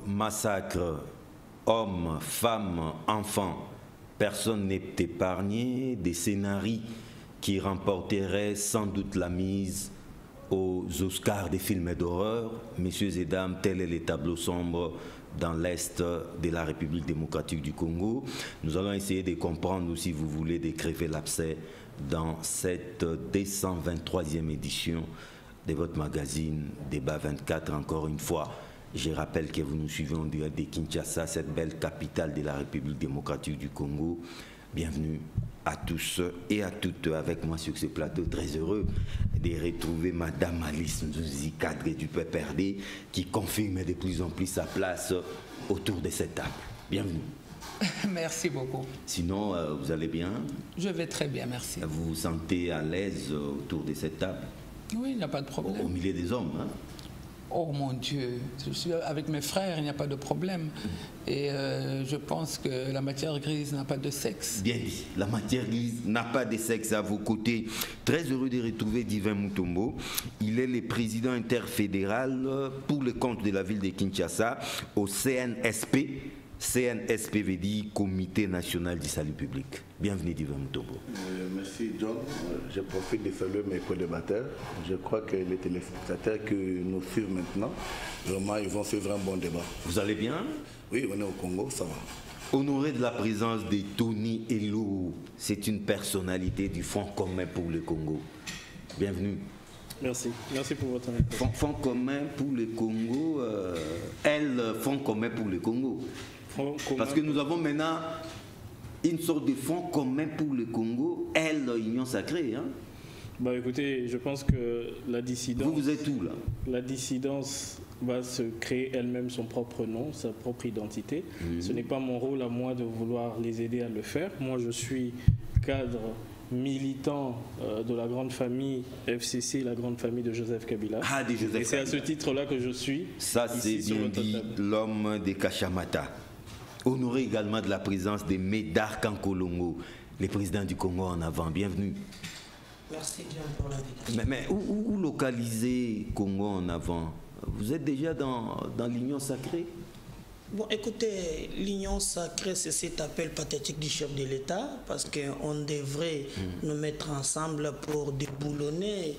massacre, hommes, femmes, enfants, personne n'est épargné, des scénarios qui remporteraient sans doute la mise aux Oscars des films d'horreur. Messieurs et dames, tel est les tableaux sombres dans l'Est de la République démocratique du Congo. Nous allons essayer de comprendre, ou si vous voulez, de crever l'abcès dans cette 223e édition de votre magazine Débat 24. Encore une fois, je rappelle que vous nous suivez en direct de Kinshasa, cette belle capitale de la République démocratique du Congo. Bienvenue à tous et à toutes avec moi sur ce plateau. Très heureux de retrouver Madame Alice Nzouzi, cadre du PPRD, qui confirme de plus en plus sa place autour de cette table. Bienvenue. Merci beaucoup. Sinon, vous allez bien? Je vais très bien, merci. Vous vous sentez à l'aise autour de cette table? Oui, il n'y a pas de problème. Au milieu des hommes, hein? Oh mon Dieu, je suis avec mes frères, il n'y a pas de problème. Et je pense que la matière grise n'a pas de sexe. Bien dit, la matière grise n'a pas de sexe à vos côtés. Très heureux de retrouver Divin Mutombo. Il est le président interfédéral pour le compte de la ville de Kinshasa au CNSP. CNSP veut dire Comité National du Salut Public. Bienvenue Divin Mutombo. Merci John. Je profite de saluer mes co-débatteurs. Je crois que les téléspectateurs qui nous suivent maintenant, vraiment, ils vont suivre un bon débat. Vous allez bien? Oui, on est au Congo, ça va. Honoré de la présence de Tony Elou, c'est une personnalité du Fonds commun pour le Congo. Bienvenue. Merci. Merci pour votre invitation. Fonds commun pour le Congo, Fonds commun pour le Congo. Parce que nous avons maintenant une sorte de fonds commun pour le Congo, Union Sacrée. Hein? Bah écoutez, je pense que la dissidence... Vous êtes où là? La dissidence va se créer elle-même son propre nom, sa propre identité. Ce n'est pas mon rôle à moi de vouloir les aider à le faire. Moi, je suis cadre militant de la grande famille FCC, la grande famille de Joseph Kabila. Ah, de Joseph Kabila. Et c'est à ce titre-là que je suis. Ça, c'est bien dit, l'homme des Kachamata. Honoré également de la présence de Médard Kankolongo, le président du Congo en avant. Bienvenue. Merci bien pour l'invitation. Mais où localiser Congo en avant? Vous êtes déjà dans l'Union sacrée? Bon, écoutez, l'Union sacrée, c'est cet appel pathétique du chef de l'État, parce qu'on devrait nous mettre ensemble pour déboulonner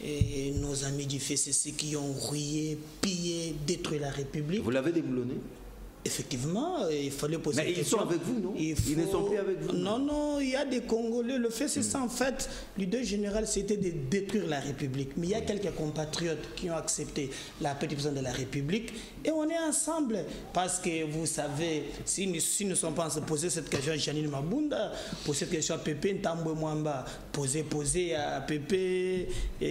nos amis du FCC qui ont rouillé, pillé, détruit la République. Vous l'avez déboulonné? Effectivement, il fallait poser mais une question. Ils sont avec vous, non? Ils ne sont plus avec vous? Non, non, il y a des Congolais. Le fait, c'est ça, en fait, l'idée générale, c'était de détruire la République. Mais il y a quelques compatriotes qui ont accepté la pétition de la République. Et on est ensemble. Parce que, vous savez, si nous ne sommes pas en train de poser cette question à Janine Mabunda, poser cette question à Pépé Ntambwe Mwamba, poser à Pépé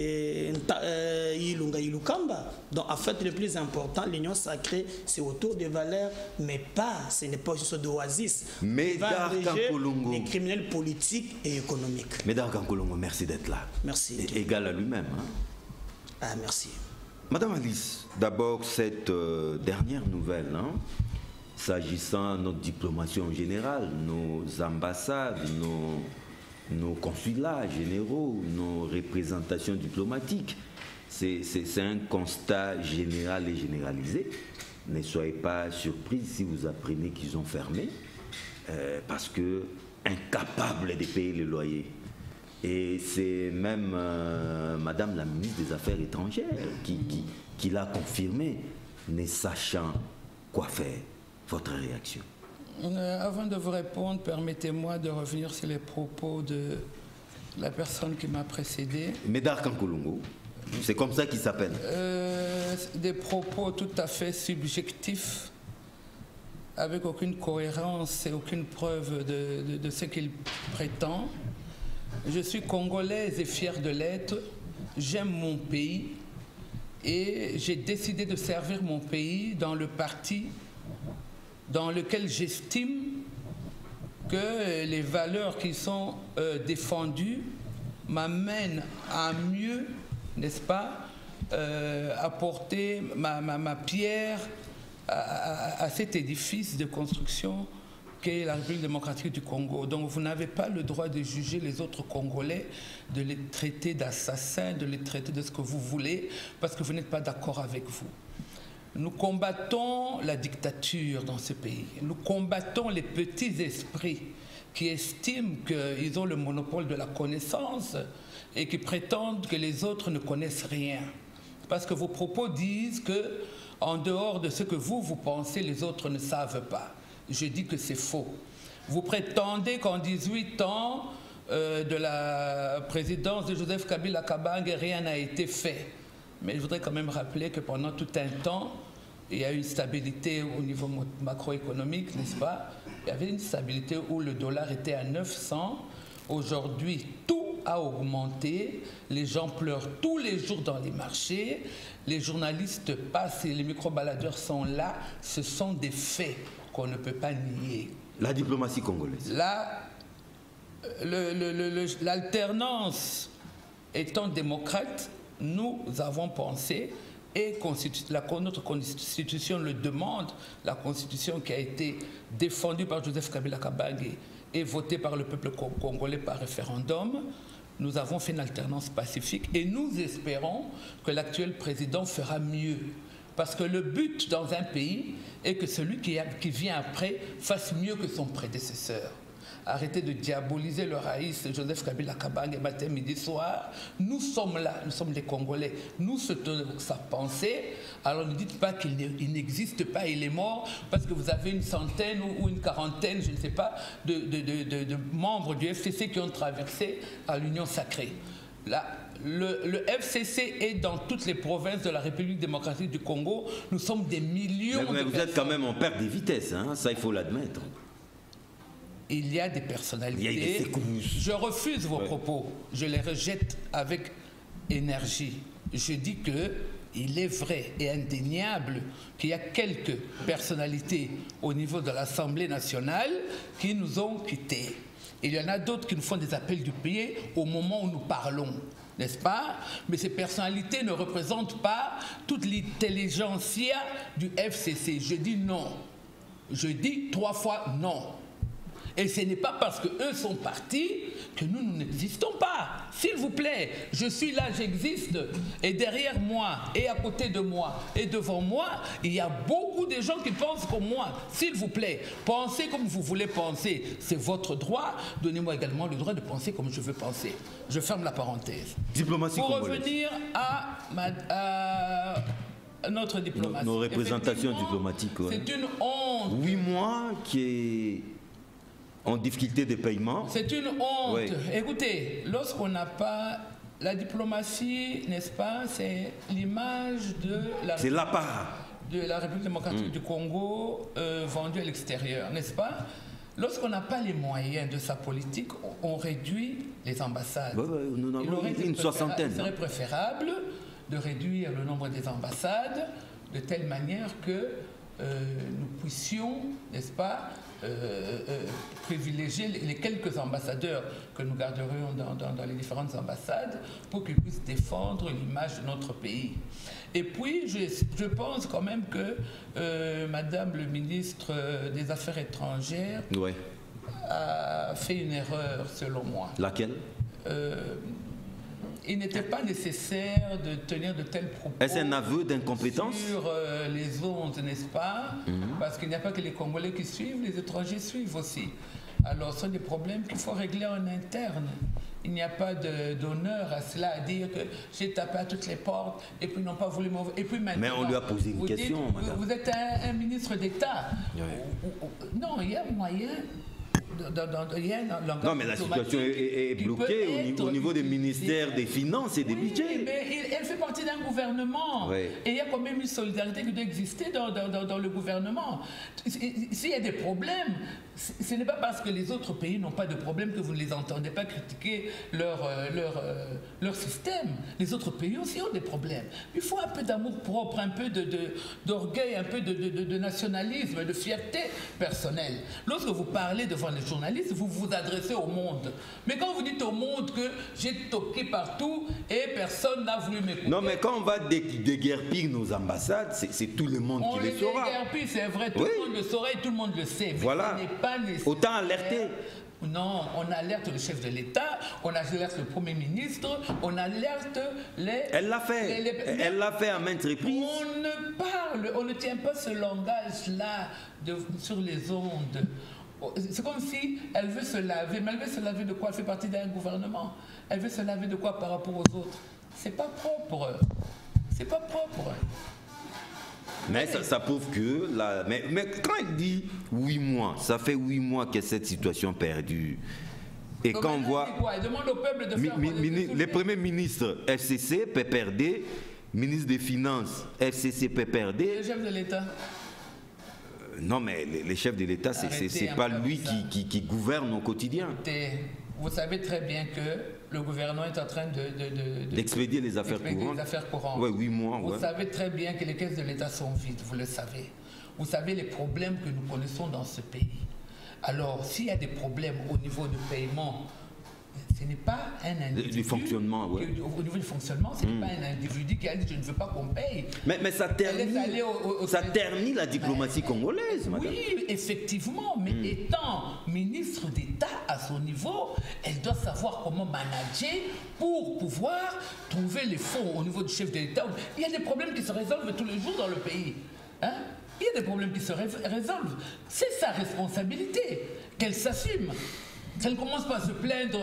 Ilunga Ilukamba. Donc, en fait, le plus important, l'union sacrée, c'est autour des valeurs, mais pas, ce n'est pas une sorte d'oasis. Médard Kankolongo, les criminels politiques et économiques. Médard Kankolongo, merci d'être là. Merci. Égal à lui-même. Hein? Ah, merci. Madame Alice, d'abord cette dernière nouvelle, hein, s'agissant de notre diplomatie en général, nos ambassades, nos consulats généraux, nos représentations diplomatiques. C'est un constat général et généralisé. Ne soyez pas surpris si vous apprenez qu'ils ont fermé, parce que incapables de payer le loyer. Et c'est même Madame la ministre des Affaires étrangères qui l'a confirmé, ne sachant quoi faire. Votre réaction? Avant de vous répondre, permettez-moi de revenir sur les propos de la personne qui m'a précédé. Médard Kankolongo. C'est comme ça qu'il s'appelle. Des propos tout à fait subjectifs, avec aucune cohérence et aucune preuve de ce qu'il prétend. Je suis congolaise et fière de l'être. J'aime mon pays et j'ai décidé de servir mon pays dans le parti dans lequel j'estime que les valeurs qui sont défendues m'amènent à mieux, n'est-ce pas, apporter ma pierre à cet édifice de construction qu'est la République démocratique du Congo. Donc vous n'avez pas le droit de juger les autres Congolais, de les traiter d'assassins, de les traiter de ce que vous voulez, parce que vous n'êtes pas d'accord avec vous. Nous combattons la dictature dans ce pays. Nous combattons les petits esprits qui estiment qu'ils ont le monopole de la connaissance et qui prétendent que les autres ne connaissent rien. Parce que vos propos disent que, en dehors de ce que vous pensez, les autres ne savent pas. Je dis que c'est faux. Vous prétendez qu'en 18 ans de la présidence de Joseph Kabila Kabange, rien n'a été fait. Mais je voudrais quand même rappeler que pendant tout un temps, il y a eu une stabilité au niveau macroéconomique, n'est-ce pas? Il y avait une stabilité où le dollar était à 900. Aujourd'hui, tout a augmenté. Les gens pleurent tous les jours dans les marchés. Les journalistes passent et les microbaladeurs sont là. Ce sont des faits qu'on ne peut pas nier. La diplomatie congolaise. Là, l'alternance étant démocrate, nous avons pensé, et notre constitution le demande, la constitution qui a été défendue par Joseph Kabila Kabange et votée par le peuple congolais par référendum, nous avons fait une alternance pacifique et nous espérons que l'actuel président fera mieux. Parce que le but dans un pays est que celui qui vient après fasse mieux que son prédécesseur. Arrêtez de diaboliser le raïs Joseph Kabila Kabange matin, midi, soir. Nous sommes là, nous sommes des Congolais. Nous soutenons sa pensée. Alors ne dites pas qu'il n'existe pas, il est mort, parce que vous avez une centaine ou une quarantaine, je ne sais pas, de membres du FCC qui ont traversé à l'Union sacrée. Là, le FCC est dans toutes les provinces de la République démocratique du Congo. Nous sommes des millions mais de vous personnes. êtes quand même en perte de vitesse, hein? Ça il faut l'admettre. Il y a des personnalités. Il y a des secousses. Je refuse vos propos. Je les rejette avec énergie. Je dis que il est vrai et indéniable qu'il y a quelques personnalités au niveau de l'Assemblée nationale qui nous ont quittés. Il y en a d'autres qui nous font des appels du pied au moment où nous parlons, n'est-ce pas? Mais ces personnalités ne représentent pas toute l'intelligentsia du FCC. Je dis non. Je dis 3 fois non. Et ce n'est pas parce qu'eux sont partis que nous n'existons pas. S'il vous plaît, je suis là, j'existe. Et derrière moi, et à côté de moi, et devant moi, il y a beaucoup de gens qui pensent comme moi. S'il vous plaît, pensez comme vous voulez penser. C'est votre droit. Donnez-moi également le droit de penser comme je veux penser. Je ferme la parenthèse. Diplomatie Pour congolaise. revenir à notre diplomatie. Nos représentations diplomatiques. Ouais. C'est une honte. 8 mois qui est en difficulté de paiement. C'est une honte. Oui. Écoutez, lorsqu'on n'a pas la diplomatie, n'est-ce pas, c'est l'image de C'est la part de la République démocratique du Congo vendue à l'extérieur, n'est-ce pas? Lorsqu'on n'a pas les moyens de sa politique, on réduit les ambassades. Nous en avons une soixantaine. Il serait préférable de réduire le nombre des ambassades de telle manière que nous puissions, n'est-ce pas, privilégier les quelques ambassadeurs que nous garderions dans les différentes ambassades pour qu'ils puissent défendre l'image de notre pays. Et puis, je pense quand même que Madame le ministre des Affaires étrangères a fait une erreur, selon moi. Laquelle? Il n'était pas nécessaire de tenir de tels propos. Est-ce un aveu d'incompétence? Sur les ondes, n'est-ce pas? Parce qu'il n'y a pas que les Congolais qui suivent, les étrangers suivent aussi. Alors, ce sont des problèmes qu'il faut régler en interne. Il n'y a pas d'honneur à cela, à dire que j'ai tapé à toutes les portes et puis ils n'ont pas voulu m'ouvrir. Et puis maintenant, mais on lui a posé une question, madame. Vous êtes un ministre d'État. Oui. Non, il y a moyen. Non, mais la situation est bloquée au niveau des ministères des Finances et des budgets. Mais elle fait partie d'un gouvernement. Oui. Et il y a quand même une solidarité qui doit exister dans le gouvernement. S'il y a des problèmes, ce n'est pas parce que les autres pays n'ont pas de problème que vous ne les entendez pas critiquer leur système. Les autres pays aussi ont des problèmes. Il faut un peu d'amour propre, un peu d'orgueil, un peu de nationalisme, de fierté personnelle. Lorsque vous parlez devant les journaliste, vous vous adressez au monde. Mais quand vous dites au monde que j'ai toqué partout et personne n'a voulu m'écouter... Non, mais quand on va déguerpir nos ambassades, c'est tout le monde qui le saura. On les déguerpit, c'est vrai, tout le monde le saura et tout le monde le sait. Mais voilà. Ce n'est pas nécessaire. Autant alerter. Non, on alerte le chef de l'État, on alerte le Premier ministre, on alerte les... Elle l'a fait. Elle l'a fait à maintes reprises. On ne tient pas ce langage-là sur les ondes. C'est comme si elle veut se laver, mais elle veut se laver de quoi? Elle fait partie d'un gouvernement. Elle veut se laver de quoi par rapport aux autres? C'est pas propre. C'est pas propre. Mais ça prouve que... Mais quand elle dit 8 mois, ça fait 8 mois que cette situation perdue. Et donc quand on voit... Elle demande au peuple de faire les premiers ministres FCC, PPRD, ministre des Finances, FCC, PPRD... Le chef de l'État. Non, mais les chefs de l'État, c'est pas lui qui gouverne au quotidien. Vous savez très bien que le gouvernement est en train d'expédier les affaires courantes. Oui, 8 mois. Vous savez très bien que les caisses de l'État sont vides, vous le savez. Vous savez les problèmes que nous connaissons dans ce pays. Alors, s'il y a des problèmes au niveau du paiement, ce n'est pas un individu... Du fonctionnement, oui. Au niveau du fonctionnement, ce n'est pas un individu qui a dit « je ne veux pas qu'on paye ». Mais ça ternit la diplomatie congolaise, madame. Oui, effectivement, mais étant ministre d'État à son niveau, elle doit savoir comment manager pour pouvoir trouver les fonds au niveau du chef de l'État. Il y a des problèmes qui se résolvent tous les jours dans le pays. Hein? Il y a des problèmes qui se résolvent. C'est sa responsabilité, qu'elle s'assume. Elle commence pas à se plaindre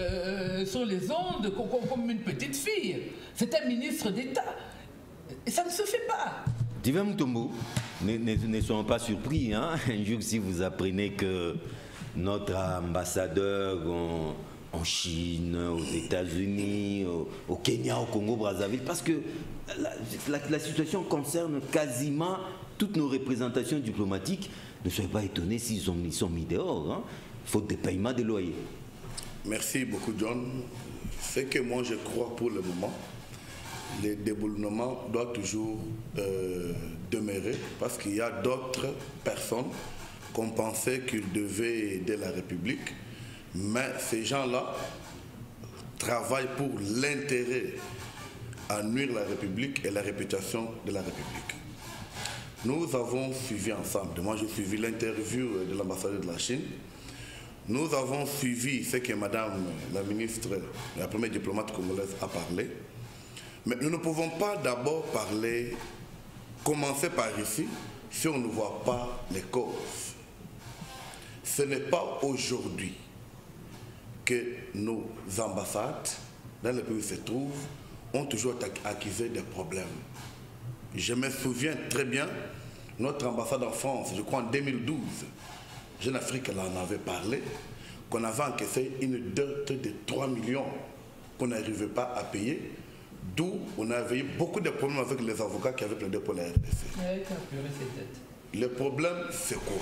sur les ondes comme une petite fille. C'est un ministre d'État. Et ça ne se fait pas. Divin Mutombo, ne soyons pas surpris, hein, un jour si vous apprenez que notre ambassadeur en Chine, aux États-Unis, au Kenya, au Congo-Brazzaville, parce que la situation concerne quasiment toutes nos représentations diplomatiques. Ne soyez pas étonnés s'ils sont mis dehors, hein, faute de paiement des loyers. Merci beaucoup, John. Ce que moi je crois pour le moment, le déboulement doit toujours demeurer parce qu'il y a d'autres personnes qu'on pensait qu'ils devaient aider la République, mais ces gens-là travaillent pour l'intérêt à nuire la République et la réputation de la République. Nous avons suivi ensemble, moi j'ai suivi l'interview de l'ambassadeur de la Chine. Nous avons suivi ce que Madame la ministre, la première diplomate congolaise a parlé. Mais nous ne pouvons pas d'abord commencer par ici, si on ne voit pas les causes. Ce n'est pas aujourd'hui que nos ambassades, dans le pays où ils se trouvent, ont toujours accusé des problèmes. Je me souviens très bien, notre ambassade en France, je crois en 2012, Jeune Afrique en avait parlé, qu'on avait encaissé une dette de 3 millions qu'on n'arrivait pas à payer, d'où on avait eu beaucoup de problèmes avec les avocats qui avaient plaidé pour la RDC. Le problème, c'est quoi?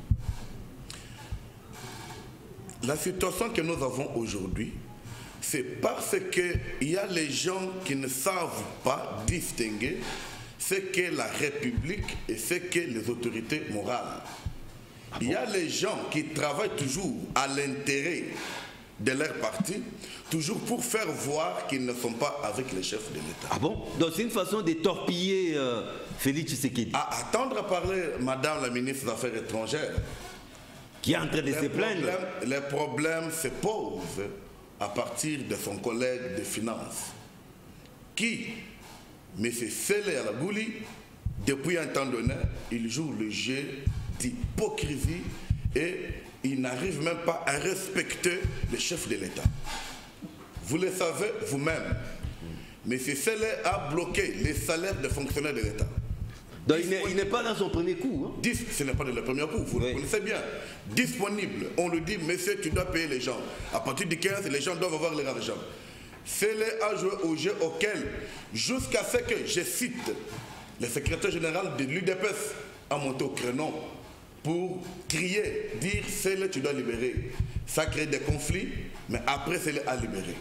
La situation que nous avons aujourd'hui, c'est parce qu'il y a les gens qui ne savent pas distinguer ce qu'est la République et ce qu'est les autorités morales. Il y a les gens qui travaillent toujours à l'intérêt de leur parti, toujours pour faire voir qu'ils ne sont pas avec les chefs de l'État. Ah bon? Donc c'est une façon de torpiller Félix Tshisekedi. À attendre à parler Madame la ministre des Affaires étrangères. Qui est en train de se plaindre. Les problèmes se posent à partir de son collègue des Finances, qui, M. Sele Alagouli, depuis un temps donné, il joue le jeu d'hypocrisie et il n'arrive même pas à respecter le chef de l'État. Vous le savez vous-même, M. Sele a bloqué les salaires des fonctionnaires de l'État. Donc il n'est pas dans son premier coup. Hein? Ce n'est pas dans le premier coup, vous le connaissez bien. Disponible, on lui dit, monsieur, tu dois payer les gens. À partir du 15, les gens doivent avoir leur argent. Sele a joué au jeu auquel, jusqu'à ce que, je cite, le secrétaire général de l'UDPS a monté au créneau pour crier, dire Sele, tu dois libérer. Ça crée des conflits, mais après Sele a libéré.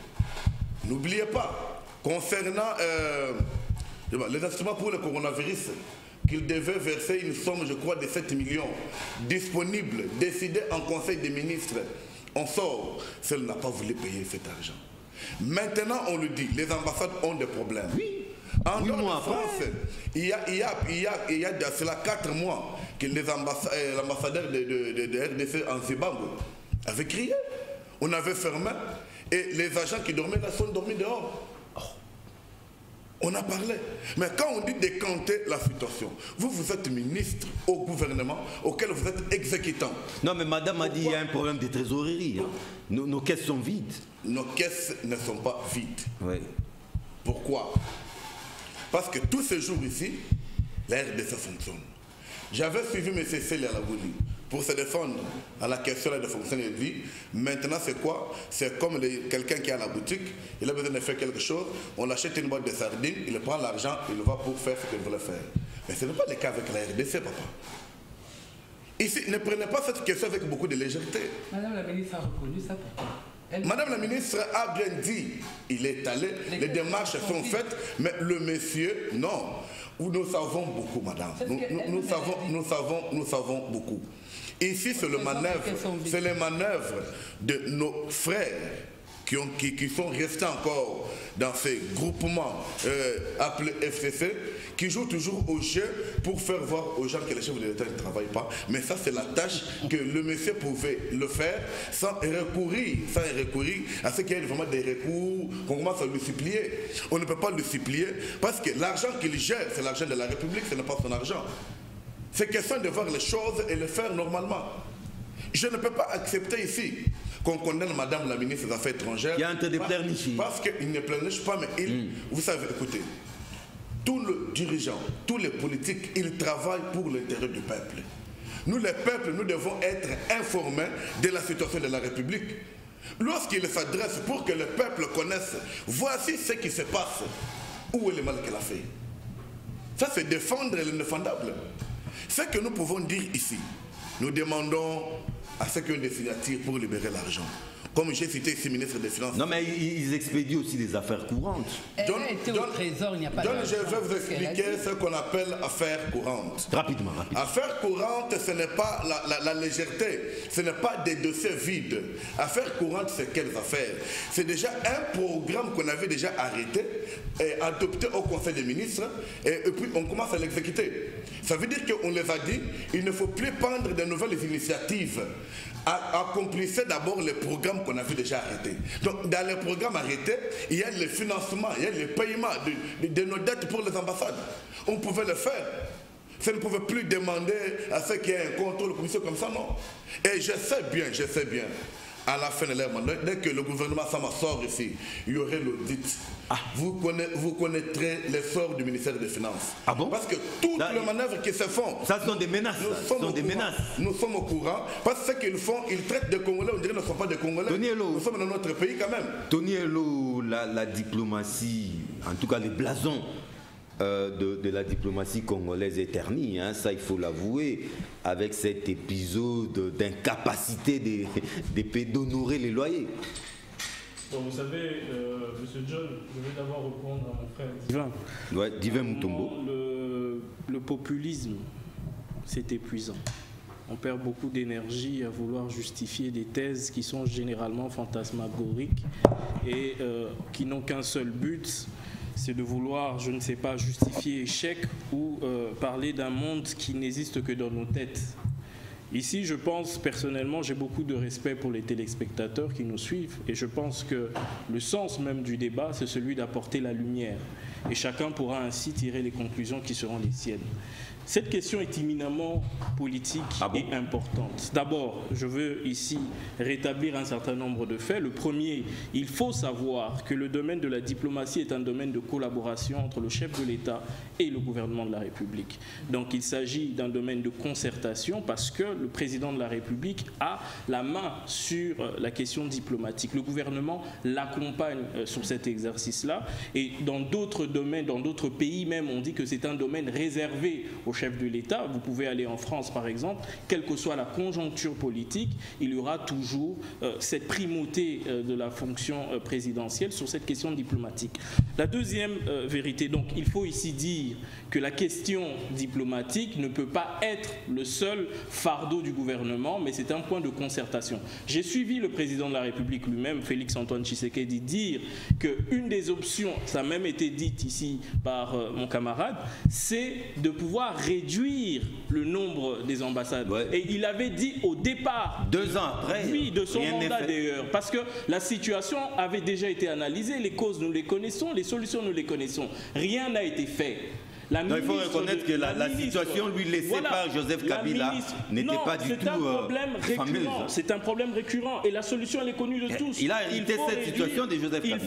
N'oubliez pas, concernant les instruments pour le coronavirus qu'il devait verser une somme, je crois, de 7 millions, disponible, décidée en Conseil des ministres. On sort, celle n'a pas voulu payer cet argent. Maintenant, on le dit, les ambassades ont des problèmes. Oui. En dehors de France, il y a de cela 4 mois que l'ambassadeur de RDC en Zimbabwe avait crié. On avait fermé et les agents qui dormaient là sont dormis dehors. On a parlé. Mais quand on dit décanter la situation, vous êtes ministre au gouvernement auquel vous êtes exécutant. Non, mais madame a dit qu'il y a un problème de trésorerie. Hein. Nos caisses sont vides. Nos caisses ne sont pas vides. Oui. Pourquoi? Parce que tous ces jours ici, la RDC fonctionne. J'avais suivi M. Célia Labouli pour se défendre à la question de fonctionner de vie. Maintenant, c'est quoi? C'est comme quelqu'un qui est à la boutique, il a besoin de faire quelque chose, on achète une boîte de sardines, il prend l'argent, il va pour faire ce qu'il voulait faire. Mais ce n'est pas le cas avec la RDC, papa. Ici, ne prenez pas cette question avec beaucoup de légèreté. Madame la ministre a reconnu ça, pourquoi? Madame la ministre a bien dit, il est allé, les démarches sont faites, mais le monsieur, non. Nous savons beaucoup, madame. Nous savons beaucoup. Ici, c'est les manœuvres de nos frères qui sont restés encore dans ces groupements appelés FCC, qui jouent toujours au jeu pour faire voir aux gens que les chefs de l'État ne travaillent pas. Mais ça, c'est la tâche que le monsieur pouvait le faire sans recourir à ce qu'il y ait vraiment des recours, qu'on commence à le supplier. On ne peut pas le supplier parce que l'argent qu'il gère, c'est l'argent de la République, ce n'est pas son argent. C'est question de voir les choses et le faire normalement. Je ne peux pas accepter ici qu'on condamne Madame la ministre des Affaires étrangères. Il y a un train de pleurnicher. Parce qu'il ne pleurniche pas, mais vous savez, écoutez, tous les dirigeants, tous les politiques, ils travaillent pour l'intérêt du peuple. Nous, les peuples, nous devons être informés de la situation de la République. Lorsqu'ils s'adressent pour que le peuple connaisse, voici ce qui se passe, où est le mal qu'elle a fait. Ça, c'est défendre l'indéfendable. Ce que nous pouvons dire ici, nous demandons à ceux qui ont des signatures pour libérer l'argent. Comme j'ai cité ici, ministre des Finances. Non, mais ils expédient aussi des affaires courantes. Elle a été au trésor, il n'y a pas de... Je vais vous expliquer ce qu'on appelle affaires courantes. Rapidement. Affaires courantes, ce n'est pas la légèreté, ce n'est pas des dossiers vides. Affaires courantes, c'est quelles affaires? C'est déjà un programme qu'on avait déjà arrêté et adopté au Conseil des ministres et puis on commence à l'exécuter. Ça veut dire qu'on les a dit, il ne faut plus prendre de nouvelles initiatives. Accomplissez d'abord les programmes qu'on avait déjà arrêtés. Donc dans les programmes arrêtés, il y a le financement, il y a le paiement de nos dettes pour les ambassades. On pouvait le faire. Ça ne pouvait plus demander à ceux qui aient un contrôle commission comme ça, non. Et je sais bien, à la fin de leur mandat, dès que le gouvernement Sama sort ici, il y aurait l'audit. Vous connaîtrez les sorts du ministère des Finances. Ah bon? Parce que toutes les manœuvres qui se font... Ça sont des menaces. Nous sommes au courant. Parce que ce qu'ils font, ils traitent de Congolais, on dirait qu'ils ne sont pas des Congolais. Nous sommes dans notre pays quand même. Tony Hello, la diplomatie, en tout cas les blasons de la diplomatie congolaise est ternie, hein, ça il faut l'avouer, avec cet épisode d'incapacité des pays d'honorer les loyers. Bon, vous savez, M. John, je vais d'abord répondre à mon frère Divin. Ouais, Divin Mutombo. Le populisme, c'est épuisant. On perd beaucoup d'énergie à vouloir justifier des thèses qui sont généralement fantasmagoriques et qui n'ont qu'un seul but, c'est de vouloir, je ne sais pas, justifier échec ou parler d'un monde qui n'existe que dans nos têtes. Ici, je pense personnellement, j'ai beaucoup de respect pour les téléspectateurs qui nous suivent et je pense que le sens même du débat, c'est celui d'apporter la lumière. Et chacun pourra ainsi tirer les conclusions qui seront les siennes. Cette question est éminemment politique et importante. D'abord, je veux ici rétablir un certain nombre de faits. Le premier, il faut savoir que le domaine de la diplomatie est un domaine de collaboration entre le chef de l'État et le gouvernement de la République. Donc il s'agit d'un domaine de concertation parce que le président de la République a la main sur la question diplomatique. Le gouvernement l'accompagne sur cet exercice-là et dans d'autres domaines, dans d'autres pays même, on dit que c'est un domaine réservé au chef de l'État. Vous pouvez aller en France, par exemple, quelle que soit la conjoncture politique, il y aura toujours cette primauté de la fonction présidentielle sur cette question diplomatique. La deuxième vérité, donc, il faut ici dire que la question diplomatique ne peut pas être le seul fardeau du gouvernement, mais c'est un point de concertation. J'ai suivi le président de la République lui-même, Félix-Antoine Tshisekedi, dire qu'une des options, ça a même été dit ici par mon camarade, c'est de pouvoir réduire le nombre des ambassades. Ouais. Et il avait dit au départ, 2 ans après, oui, de son mandat d'ailleurs, parce que la situation avait déjà été analysée, les causes nous les connaissons, les solutions nous les connaissons. Rien n'a été fait. Non, il faut reconnaître que la situation lui laissée par Joseph Kabila n'était pas du tout fameuse. C'est un problème récurrent et la solution elle est connue de tous. Il a hérité cette situation de Joseph Kabila.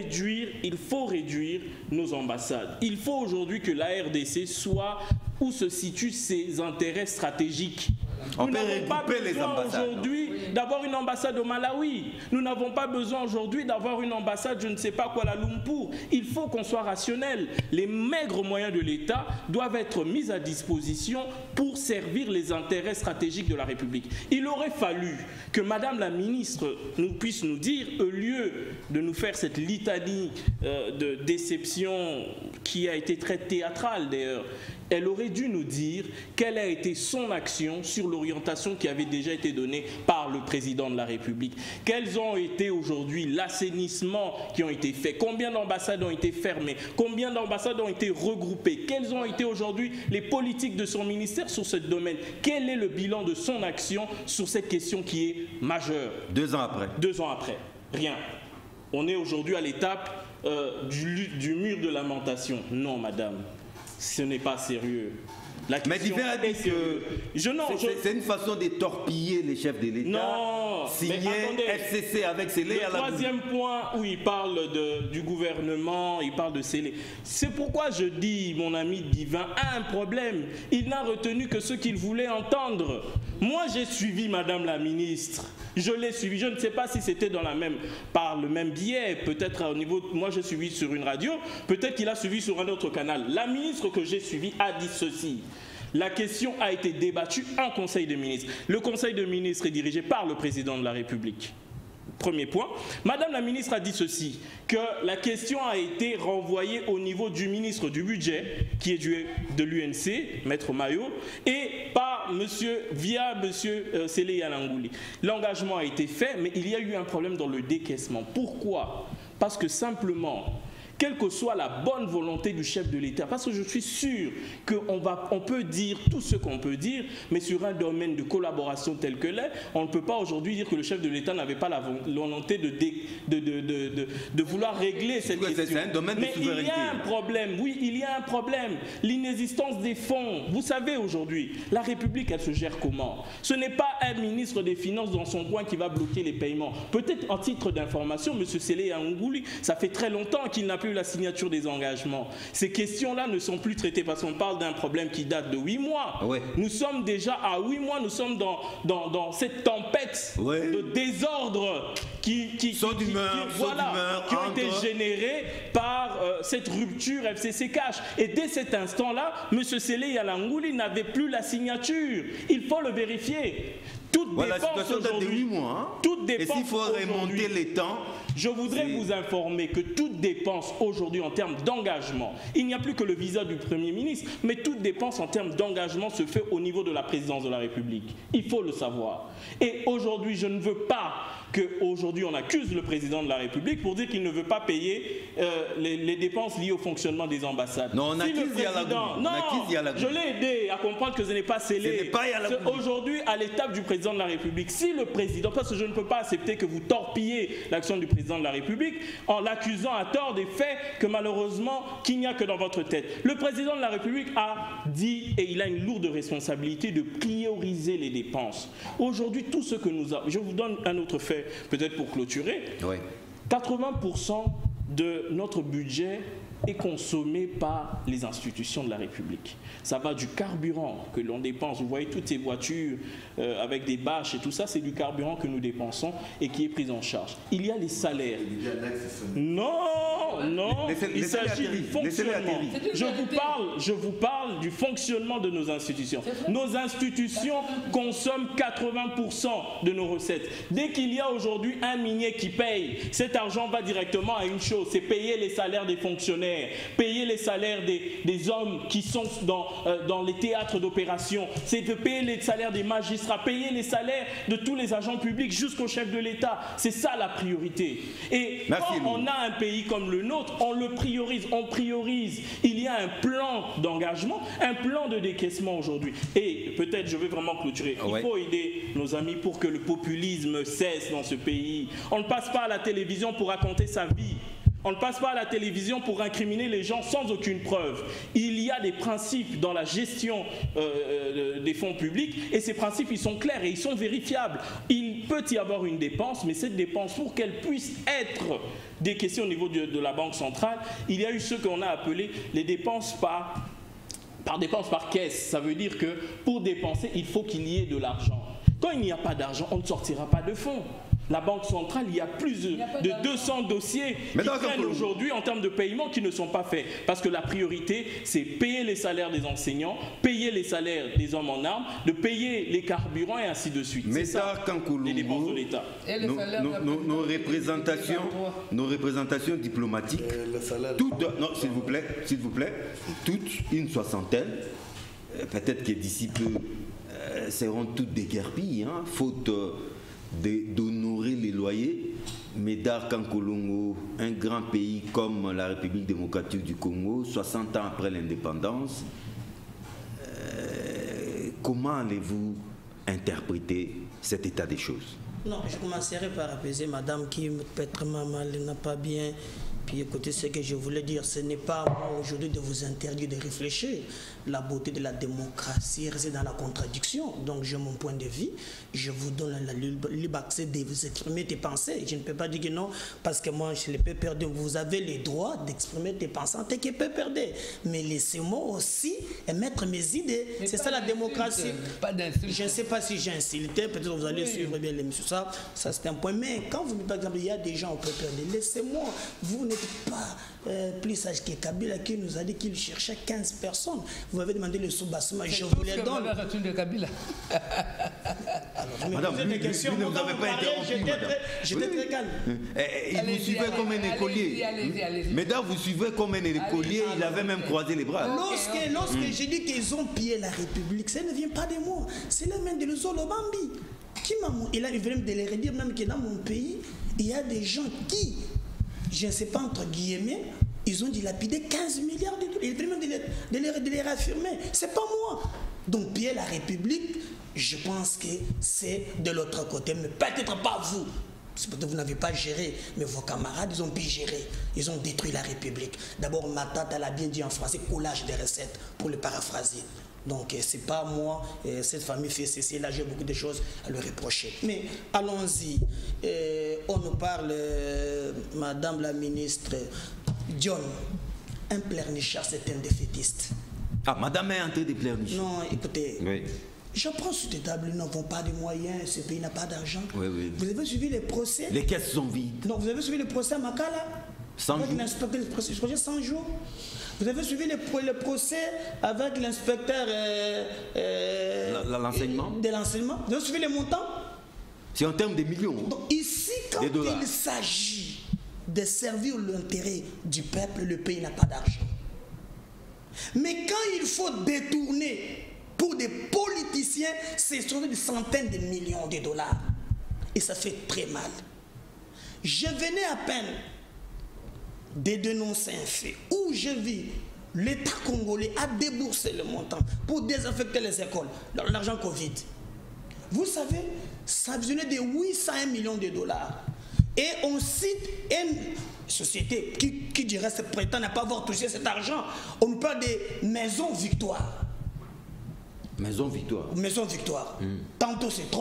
Il faut réduire nos ambassades. Il faut aujourd'hui que la RDC soit où se situent ses intérêts stratégiques. On peut regrouper les ambassades. Aujourd'hui, d'avoir une ambassade au Malawi. Nous n'avons pas besoin aujourd'hui d'avoir une ambassade, je ne sais pas quoi, à Lumpur. Il faut qu'on soit rationnel. Les maigres moyens de l'État doivent être mis à disposition pour servir les intérêts stratégiques de la République. Il aurait fallu que Madame la ministre puisse nous dire, au lieu de nous faire cette litanie de déception qui a été très théâtrale d'ailleurs, elle aurait dû nous dire quelle a été son action sur l'orientation qui avait déjà été donnée par le président de la République. Quels ont été aujourd'hui l'assainissement qui ont été faits? Combien d'ambassades ont été fermées? Combien d'ambassades ont été regroupées? Quelles ont été aujourd'hui les politiques de son ministère sur ce domaine? Quel est le bilan de son action sur cette question qui est majeure? 2 ans après. 2 ans après. Rien. On est aujourd'hui à l'étape du mur de lamentation. Non, madame. Ce n'est pas sérieux. Mais Divin a dit que c'est une façon de torpiller les chefs de l'État. Non, signer FCC avec Sélé. Le troisième point où il parle du gouvernement, il parle de Sélé. C'est pourquoi je dis, mon ami Divin a un problème. Il n'a retenu que ce qu'il voulait entendre. Moi, j'ai suivi Madame la ministre. Je l'ai suivi. Je ne sais pas si c'était par le même biais. Peut-être au niveau... Moi, j'ai suivi sur une radio. Peut-être qu'il a suivi sur un autre canal. La ministre que j'ai suivie a dit ceci. La question a été débattue en Conseil des ministres. Le Conseil des ministres est dirigé par le président de la République. Premier point. Madame la ministre a dit ceci, que la question a été renvoyée au niveau du ministre du budget, qui est de l'UNC, Maître Mayo, et via monsieur Sélé Yalangouli. L'engagement a été fait, mais il y a eu un problème dans le décaissement. Pourquoi? Parce que simplement, quelle que soit la bonne volonté du chef de l'État, parce que je suis sûr qu'on peut dire tout ce qu'on peut dire, mais sur un domaine de collaboration tel que l'est, on ne peut pas aujourd'hui dire que le chef de l'État n'avait pas la volonté de vouloir régler cette question. C'est un domaine de souveraineté. Mais il y a un problème, oui, il y a un problème. L'inexistence des fonds. Vous savez aujourd'hui, la République, elle se gère comment? Ce n'est pas un ministre des Finances dans son coin qui va bloquer les paiements. Peut-être en titre d'information, M. Sélé Yalangouli, ça fait très longtemps qu'il n'a plus la signature des engagements. Ces questions-là ne sont plus traitées parce qu'on parle d'un problème qui date de 8 mois. Ouais. Nous sommes déjà à 8 mois, nous sommes dans cette tempête de désordre qui ont été générés par cette rupture FCC-Cash. Et dès cet instant-là, M. Sélé Yalangouli n'avait plus la signature. Il faut le vérifier. La situation date de 8 mois. Et s'il faut remonter les temps... Je voudrais vous informer que toute dépense aujourd'hui en termes d'engagement, il n'y a plus que le visa du Premier ministre, mais toute dépense en termes d'engagement se fait au niveau de la présidence de la République. Il faut le savoir. Et aujourd'hui, je ne veux pas qu'aujourd'hui on accuse le président de la République pour dire qu'il ne veut pas payer les dépenses liées au fonctionnement des ambassades. Non, on accuse Yalagouli. Non, je l'ai aidé à comprendre que ce n'est pas scellé. Aujourd'hui, à l'étape du président de la République, si le président, parce que je ne peux pas accepter que vous torpillez l'action du président de la République en l'accusant à tort des faits que malheureusement qu'il n'y a que dans votre tête. Le président de la République a dit, et il a une lourde responsabilité de prioriser les dépenses. Aujourd'hui, tout ce que nous avons, je vous donne un autre fait, peut-être pour clôturer, 80% de notre budget est consommé par les institutions de la République. Ça va du carburant que l'on dépense. Vous voyez toutes ces voitures avec des bâches et tout ça, c'est du carburant que nous dépensons et qui est pris en charge. Il y a les salaires. Non, non, il s'agit du fonctionnement. Je vous parle du fonctionnement de nos institutions. Nos institutions consomment 80% de nos recettes. Dès qu'il y a aujourd'hui un minier qui paye, cet argent va directement à une chose, c'est payer les salaires des fonctionnaires, payer les salaires des hommes qui sont dans les théâtres d'opération, c'est de payer les salaires des magistrats, payer les salaires de tous les agents publics jusqu'au chef de l'État. C'est ça la priorité. Et quand on a un pays comme le nôtre, on le priorise, on priorise. Il y a un plan d'engagement, un plan de décaissement aujourd'hui. Et peut-être je vais vraiment clôturer. Il faut aider nos amis pour que le populisme cesse dans ce pays. On ne passe pas à la télévision pour raconter sa vie. On ne passe pas à la télévision pour incriminer les gens sans aucune preuve. Il y a des principes dans la gestion des fonds publics et ces principes, ils sont clairs et ils sont vérifiables. Il peut y avoir une dépense, mais cette dépense, pour qu'elle puisse être décaissée au niveau de la Banque centrale, il y a eu ce qu'on a appelé les dépenses par caisse. Ça veut dire que pour dépenser, il faut qu'il y ait de l'argent. Quand il n'y a pas d'argent, on ne sortira pas de fonds. La Banque centrale, il y a plus de 200 dossiers qui traînent aujourd'hui en termes de paiement qui ne sont pas faits. Parce que la priorité, c'est payer les salaires des enseignants, payer les salaires des hommes en armes, de payer les carburants et ainsi de suite. Mais ça, les dépenses de l'État. Nos représentations diplomatiques, non, s'il vous plaît, toutes une soixantaine, peut-être que d'ici peu, seront toutes déguerpies, hein, faute d'honorer les loyers. Mais Dar Kankolongo, un grand pays comme la République démocratique du Congo, 60 ans après l'indépendance, comment allez-vous interpréter cet état des choses? Non, je commencerai par apaiser madame qui peut-être mal, n'a pas bien. Puis écoutez, ce que je voulais dire, ce n'est pas moi aujourd'hui de vous interdire de réfléchir. La beauté de la démocratie réside dans la contradiction. Donc j'ai mon point de vue. Je vous donne la libre accès de vous exprimer tes pensées. Je ne peux pas dire que non, parce que moi je ne peux perdre. Vous avez le droit d'exprimer tes pensées en tant que peu perdre. Mais laissez-moi aussi émettre mes idées. C'est ça la démocratie. Je ne sais pas si j'ai insulté, peut-être vous allez suivre bien l'émission. Ça c'est un point. Mais quand vous me dites par exemple, il y a des gens au peu perdre, laissez-moi. Vous n'êtes pas plus sage que Kabila qui nous a dit qu'il cherchait 15 personnes. Vous avez demandé le sous-bassement, je vous les donne. De Kabila. Alors, madame, vous ne vous avez pas interrompu. J'étais très calme. Il vous suivait comme un écolier. Mesdames, vous suivez comme un écolier, il avait même croisé les bras. Lorsque j'ai dit qu'ils ont pillé la République, ça ne vient pas de moi. C'est la main de Luzolo Bambi. Il a venu de les redire même que dans mon pays, il y a des gens qui, je ne sais pas entre guillemets, ils ont dilapidé 15 milliards de dollars. Il est même de les réaffirmer. C'est pas moi. Donc piller la République, je pense que c'est de l'autre côté, mais peut-être pas vous. C'est parce que vous n'avez pas géré, mais vos camarades, ils ont pu gérer. Ils ont détruit la République. D'abord, ma tante, elle a bien dit en français, collage des recettes, pour le paraphraser. Donc, c'est pas moi, cette famille fait ceci, là j'ai beaucoup de choses à lui reprocher. Mais allons-y. On nous parle, Madame la ministre, John, un pleurnichard, c'est un défaitiste. Ah, Madame est en train de pleurnicher. Non, écoutez, je prends sur des tables, ils n'ont pas de moyens, ce pays n'a pas d'argent. Oui. Vous avez suivi les procès? Les caisses sont vides. Non, vous avez suivi le procès à Makala? 100 jours. Je crois 100 jours. Vous avez suivi le procès avec l'inspecteur l'enseignement. De l'enseignement. Vous avez suivi les montants? C'est en termes de millions. Donc ici, quand il s'agit de servir l'intérêt du peuple, le pays n'a pas d'argent. Mais quand il faut détourner pour des politiciens, c'est sur des centaines de millions de dollars. Et ça fait très mal. Je venais à peine de dénoncer un fait où je vis l'État congolais a déboursé le montant pour désinfecter les écoles, l'argent Covid. Vous savez, ça venait de 801 millions de dollars. Et on cite une société qui dirait se prétend ne pas avoir touché cet argent. On parle de Maison Victoire. Maison Victoire. Maison Victoire. Tantôt c'est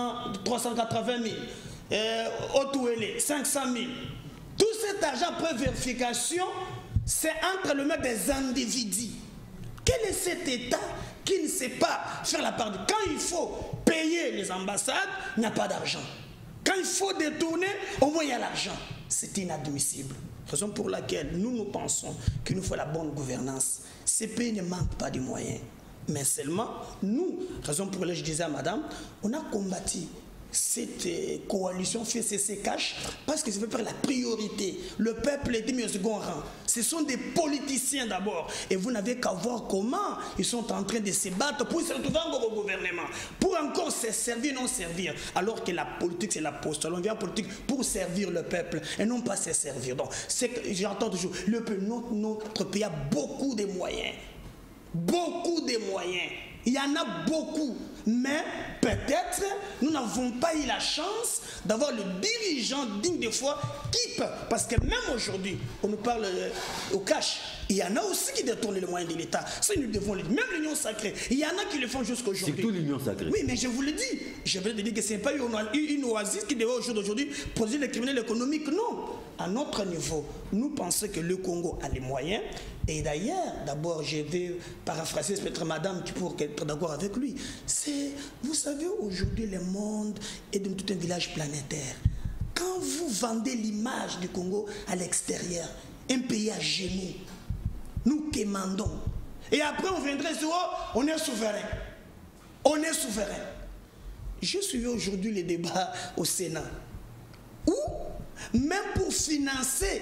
380 000. Otouélé, 500 000. Tout cet argent après vérification, c'est entre les mains des individus. Quel est cet État qui ne sait pas faire la part de... Quand il faut payer les ambassades, il n'y a pas d'argent. Quand il faut détourner, au moins il y a l'argent. C'est inadmissible. Raison pour laquelle nous pensons qu'il nous faut la bonne gouvernance. Ces pays ne manquent pas de moyens. Mais seulement, nous, raison pour laquelle je disais à madame, on a combattu cette coalition FCC-Cash parce que ça veut faire la priorité. Le peuple est mis au second rang. Ce sont des politiciens d'abord. Et vous n'avez qu'à voir comment ils sont en train de se battre pour se retrouver encore au gouvernement. Pour encore se servir, non servir. Alors que la politique, c'est la postule. On vient en politique pour servir le peuple et non pas se servir. Donc, j'entends toujours, notre pays a beaucoup de moyens. Beaucoup de moyens. Il y en a beaucoup. Mais peut-être nous n'avons pas eu la chance d'avoir le dirigeant digne de foi qui peut. Parce que même aujourd'hui, on nous parle au cash. Il y en a aussi qui détournent les moyens de l'État. Ça, nous devons le dire. Même l'Union sacrée. Il y en a qui le font jusqu'aujourd'hui. Surtout l'Union sacrée. Oui, mais je vous le dis. Je veux dire que ce n'est pas une oasis qui devait aujourd'hui produire les criminels économiques. Non. À notre niveau, nous pensons que le Congo a les moyens. Et d'ailleurs, d'abord, je vais paraphraser peut-être madame pour être d'accord avec lui. Vous savez, aujourd'hui, le monde est dans tout un village planétaire. Quand vous vendez l'image du Congo à l'extérieur, un pays à genoux, nous quémandons. Et après, on viendrait sur on est souverain. On est souverain. Je suivi aujourd'hui les débats au Sénat. Où, même pour financer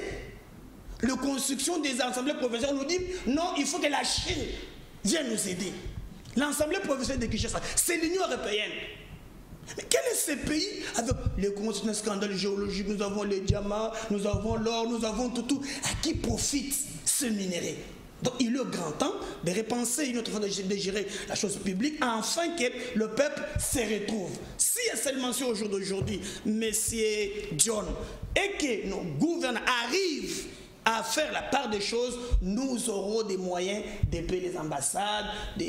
la construction des assemblées professionnelles, on nous dit non, il faut que la Chine vienne nous aider. L'Assemblée professionnelle de Kinshasa, c'est l'Union européenne. Mais quel est ce pays avec les conditions scandales géologiques? Nous avons les diamants, nous avons l'or, nous avons tout. À qui profite ce minerai? Donc il est grand temps de repenser une autre façon de gérer la chose publique afin que le peuple se retrouve. Si il y a seulement sur au jour d'aujourd'hui, M. John, et que nos gouvernants arrivent à faire la part des choses, nous aurons des moyens de payer les ambassades,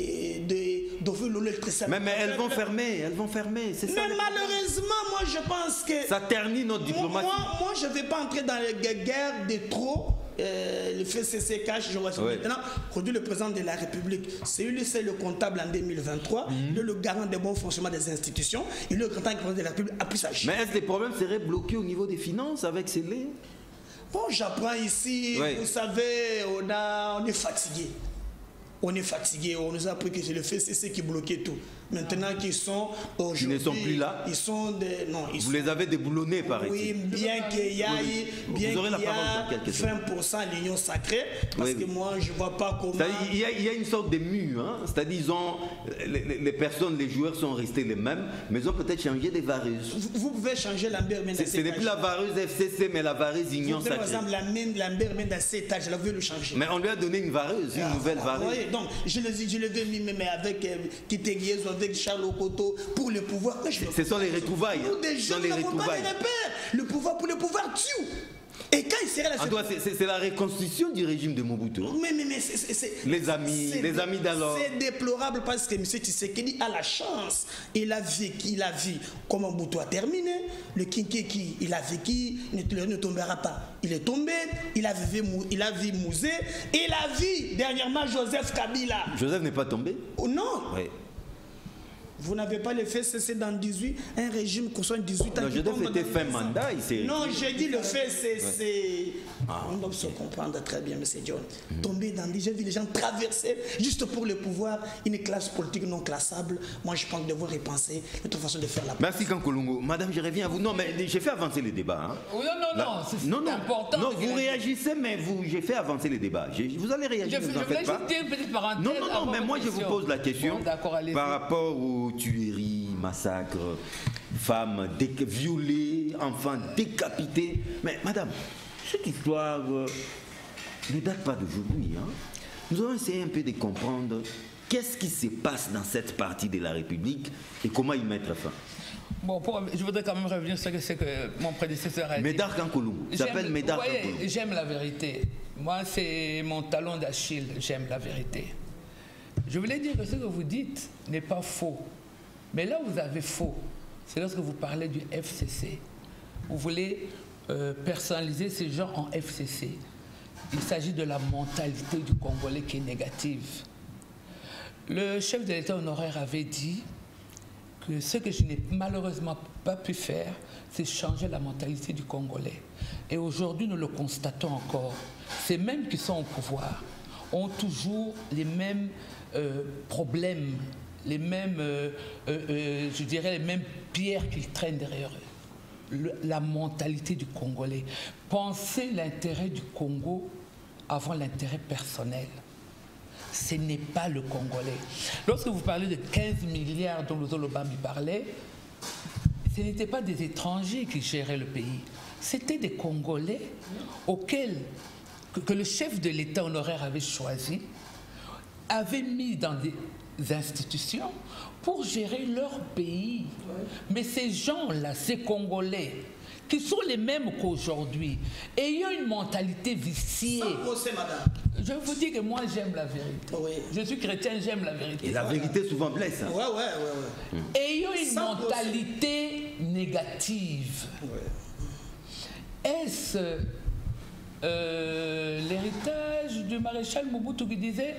d'offrir l'électricité. Mais elles vont fermer, c'est ça. Mais malheureusement, moi je pense que... Ça ternit notre diplomatie. Moi je ne vais pas entrer dans la guerre de trop. Le FCC cash, je vois ça maintenant. Aujourd'hui, le président de la République, c'est lui, c'est le comptable en 2023, il est le garant des bons fonctionnements des institutions, il est le grand temps que le président de la République a pu s'agir. Mais est-ce que les problèmes seraient bloqués au niveau des finances avec ces laits? Bon, j'apprends ici, vous savez, on est fatigué. On est fatigué, on nous a appris que c'est le FCC qui bloquait tout. Maintenant qu'ils sont aujourd'hui... Ils ne sont plus là. Ils sont des... Non, vous les avez déboulonnés, paraît-il. Oui, bien qu'il y ait 20% à l'Union sacrée, parce que moi, je ne vois pas comment... Il y a une sorte de mue, hein? C'est-à-dire les personnes, les joueurs sont restés les mêmes, mais ils ont peut-être changé des vareuses. Vous pouvez changer Lambert Mendacé. Ce n'est plus la vareuse FCC, mais la vareuse Union sacrée. Par exemple, Lambert Mendacé, je l'avais le changer. Mais on lui a donné une vareuse, une nouvelle vareuse. Oui, donc je le vais mimer avec Kiteguiezo, avec Charles Okoto pour le pouvoir. Ce sont les retrouvailles. Nous, des jeunes, nous n'avons pas les repères. Le pouvoir pour le pouvoir tue. Et quand il serait là... C'est la reconstitution du régime de Mobutu. Mais c'est... Les amis d'alors. C'est déplorable parce que M. Tshisekedi a la chance. Il a vu comment Mobutu a terminé. Le Kinkeki, il a vécu, ne tombera pas. Il est tombé, il a vu Mouzé, il a vu dernièrement Joseph Kabila. Joseph n'est pas tombé? Oh, non. Oui. Vous n'avez pas le fait cesser dans 18, un régime qu'on soit 18 ans. Non, Joseph était fin mandat. Non, j'ai dit le fait c'est... On doit se comprendre très bien, M. John. Tomber dans 10, j'ai vu les gens traverser juste pour le pouvoir, une classe politique non classable. Moi, je pense que devoir repenser notre façon de faire la politique. Merci, Kankolongo. Madame, je reviens à vous. Non, mais j'ai fait avancer les débats. Hein. Oui, non, c'est important. Non, vous réagissez, mais j'ai fait avancer les débats. Vous allez réagir, vous en faites pas. Je voulais juste dire une petite parenthèse. Non, mais moi, je vous pose la question par rapport aux tueries, massacres, femmes violées, enfants décapités. Mais madame, cette histoire ne date pas d'aujourd'hui. Hein. Nous allons essayer un peu de comprendre qu'est-ce qui se passe dans cette partie de la République et comment y mettre fin. Bon, je voudrais quand même revenir sur ce que mon prédécesseur a dit. Médard Kankolongo. Il s'appelle Médard Kankolongo. J'aime la vérité. Moi, c'est mon talon d'Achille. J'aime la vérité. Je voulais dire que ce que vous dites n'est pas faux. Mais là où vous avez faux, c'est lorsque vous parlez du FCC. Vous voulez personnaliser ces gens en FCC. il s'agit de la mentalité du Congolais qui est négative. Le chef de l'État honoraire avait dit que ce que je n'ai malheureusement pas pu faire, c'est changer la mentalité du Congolais. Et aujourd'hui, nous le constatons encore. Ces mêmes qui sont au pouvoir ont toujours les mêmes problèmes, les mêmes, je dirais, les mêmes pierres qu'ils traînent derrière eux. La mentalité du Congolais. Penser l'intérêt du Congo avant l'intérêt personnel. Ce n'est pas le Congolais. Lorsque vous parlez de 15 milliards dont Luzo Lobambi parlait, ce n'étaient pas des étrangers qui géraient le pays. C'était des Congolais auxquels que le chef de l'État honoraire avait choisi, avait mis dans des institutions pour gérer leur pays. Mais ces gens-là, ces Congolais, qui sont les mêmes qu'aujourd'hui, ayant une mentalité viciée. Sans procès, madame. Je vous dis que moi, j'aime la vérité. Oui. Je suis chrétien, j'aime la vérité. Et la vérité souvent blesse. Hein. Ouais. Ayant une Sans mentalité négative. Ouais. Est-ce l'héritage du maréchal Mobutu qui disait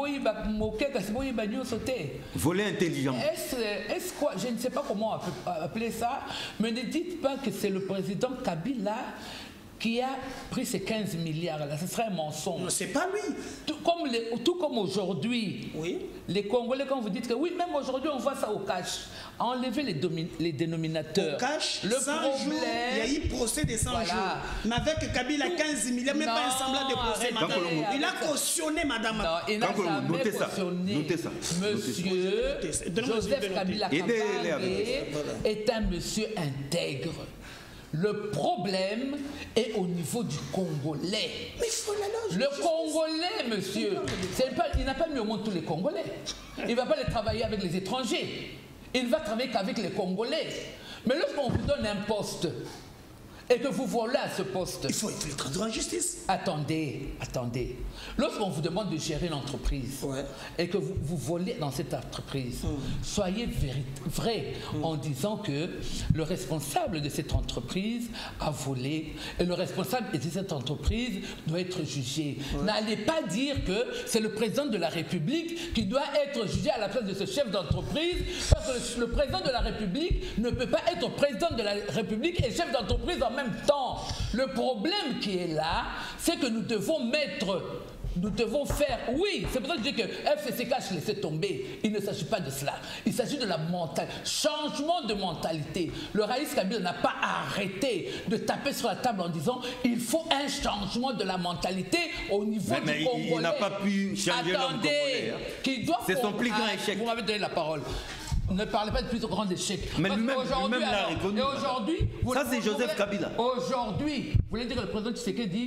voler intelligent. Est-ce quoi, je ne sais pas comment appeler ça, mais ne dites pas que c'est le président Kabila qui a pris ces 15 milliards-là. Ce serait un mensonge. Non, c'est pas lui. Tout comme aujourd'hui, oui. Les Congolais, quand vous dites que oui, même aujourd'hui, on voit ça au cash. Enlever les dénominateurs. Au cash, le 100 problème, jours, il y a eu procès de 100 jours. Mais avec Kabila, 15 milliards, même pas un semblant de procès, madame. Il a cautionné, madame. Non, il n'a jamais cautionné. Notez ça. Monsieur Joseph Kabila est un monsieur intègre. Le problème est au niveau du Congolais. Mais le Congolais, monsieur, il n'a pas mis au monde tous les Congolais. Il ne va pas les travailler avec les étrangers. Il ne va travailler qu'avec les Congolais. Mais lorsqu'on vous donne un poste et que vous volez à ce poste... Il faut être en justice. Attendez. Lorsqu'on vous demande de gérer une entreprise et que vous volez dans cette entreprise, soyez vrai en disant que le responsable de cette entreprise a volé et le responsable de cette entreprise doit être jugé. N'allez pas dire que c'est le président de la République qui doit être jugé à la place de ce chef d'entreprise, parce que le président de la République ne peut pas être président de la République et chef d'entreprise en même temps. Le problème qui est là, c'est que nous devons faire, oui, c'est pour ça que je dis que FCCK laissait tomber. Il ne s'agit pas de cela. Il s'agit de la mentalité, changement de mentalité. Le Raïs Kabila n'a pas arrêté de taper sur la table en disant il faut un changement de la mentalité au niveau du Congolais. Il n'a pas pu changer l'homme congolais. C'est son plus grand échec. Vous m'avez donné la parole. Ne parlez pas de plus grand échec. Mais lui-même l'a reconnu. Et aujourd'hui, ça c'est Joseph Kabila. Aujourd'hui, vous voulez dire que le président Tshisekedi dit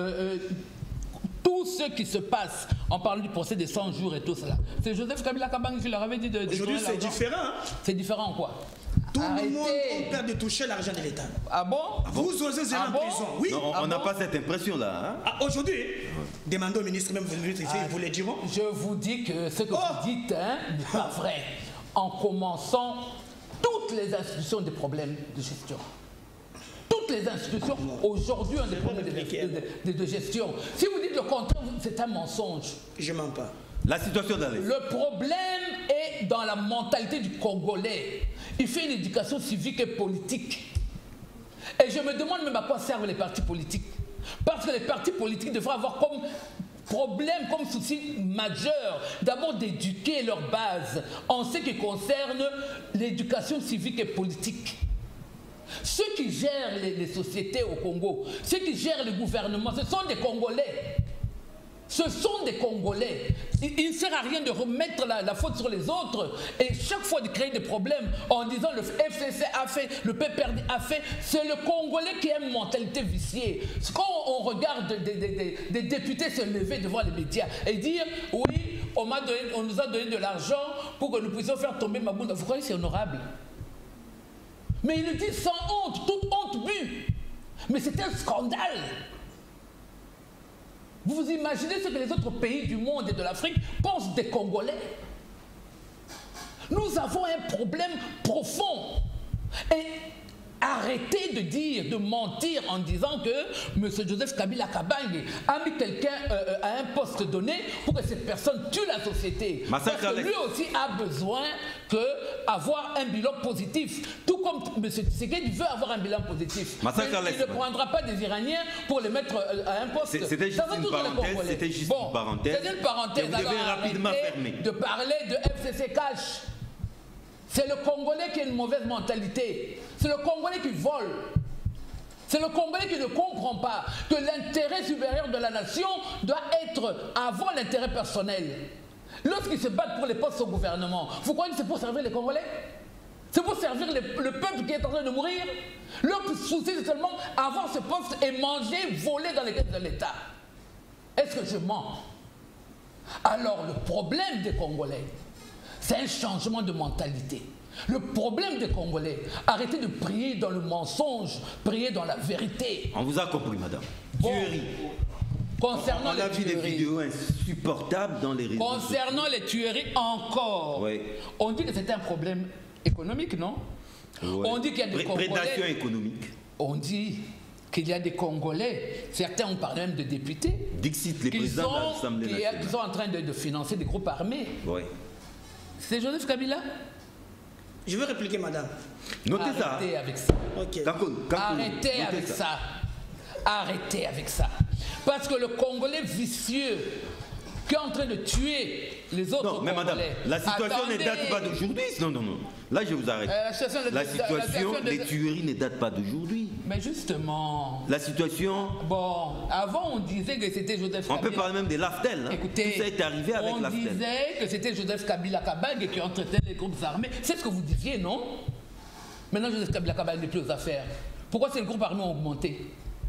tout ce qui se passe en parlant du procès des 100 jours et tout cela. C'est Joseph Kabila Kabang qui leur avait dit de... Aujourd'hui c'est différent. Hein? C'est différent en quoi? Tout le monde a peur de toucher l'argent de l'État. Ah bon? Vous osez aller en prison. Oui. Non, on n'a pas cette impression-là. Hein? Aujourd'hui, demandez au ministre, même vous le diront. Je vous dis que ce que vous dites n'est pas vrai. En commençant toutes les institutions des problèmes de gestion. Toutes les institutions, aujourd'hui, ont des problèmes de gestion. Si vous dites le contraire, c'est un mensonge. Je mens pas. La situation dans les... Le problème est dans la mentalité du Congolais. Il fait une éducation civique et politique. Et je me demande même à quoi servent les partis politiques. Parce que les partis politiques devraient avoir comme problème, comme souci majeur, d'abord d'éduquer leur base en ce qui concerne l'éducation civique et politique. Ceux qui gèrent les sociétés au Congo, ceux qui gèrent le gouvernement, ce sont des Congolais. Ce sont des Congolais. Il ne sert à rien de remettre la faute sur les autres et chaque fois de créer des problèmes en disant le FCC a fait, le PPRD a fait. C'est le Congolais qui a une mentalité viciée. Quand on regarde des députés se lever devant les médias et dire oui, on nous a donné de l'argent pour que nous puissions faire tomber Mabunda, vous croyez que c'est honorable? Mais il le dit sans honte, toute honte bue. Mais c'est un scandale. Vous vous imaginez ce que les autres pays du monde et de l'Afrique pensent des Congolais? Nous avons un problème profond. Et arrêtez de dire, de mentir en disant que M. Joseph Kabila Kabange a mis quelqu'un à un poste donné pour que cette personne tue la société. Parce que lui aussi a besoin d'avoir un bilan positif. Tout comme M. Tshisekedi veut avoir un bilan positif. Mais il ne prendra pas des Iraniens pour les mettre à un poste. C'était juste une parenthèse. C'était juste une parenthèse. C'est une parenthèse. Vous devez rapidement fermer. De parler de FCC Cash. C'est le Congolais qui a une mauvaise mentalité. C'est le Congolais qui vole. C'est le Congolais qui ne comprend pas que l'intérêt supérieur de la nation doit être avant l'intérêt personnel. Lorsqu'ils se battent pour les postes au gouvernement, vous croyez que c'est pour servir les Congolais? C'est pour servir le peuple qui est en train de mourir? Leur souci, c'est seulement avoir ce poste et manger, voler dans les caisses de l'État. Est-ce que je mens? Alors, le problème des Congolais, c'est un changement de mentalité. Le problème des Congolais, arrêtez de prier dans le mensonge, priez dans la vérité. On vous a compris, madame. Bon, tuerie. Concernant on a vu des vidéos insupportables dans les réseaux sociaux. Concernant les tueries encore, oui. On dit que c'est un problème économique, non? Oui. On dit qu'il y a des Congolais... Prédation économique. On dit qu'il y a des Congolais, certains ont parlé même de députés, Dixit, les présidents de l'Assemblée nationale, qui sont en train de financer des groupes armés. Oui. C'est Joseph Kabila? Je veux répliquer, madame. Notez ça. Arrêtez avec ça. Okay. Arrêtez avec ça. Arrêtez avec ça. Parce que le Congolais vicieux qui est en train de tuer les autres Congolais... Non, mais madame, la situation ne date pas d'aujourd'hui. Non. Là, je vous arrête. La situation, les tueries ne datent pas d'aujourd'hui. Mais justement... La situation... Bon, avant, on disait que c'était Joseph Kabila... On peut parler même de l'AFTEL. Hein. Écoutez, tout ça est arrivé avec l'AFTEL. On disait que c'était Joseph Kabila Kabange qui entretenait les groupes armés. C'est ce que vous disiez, non? Maintenant, Joseph Kabila Kabange n'est plus aux affaires. Pourquoi ces groupes armés ont augmenté?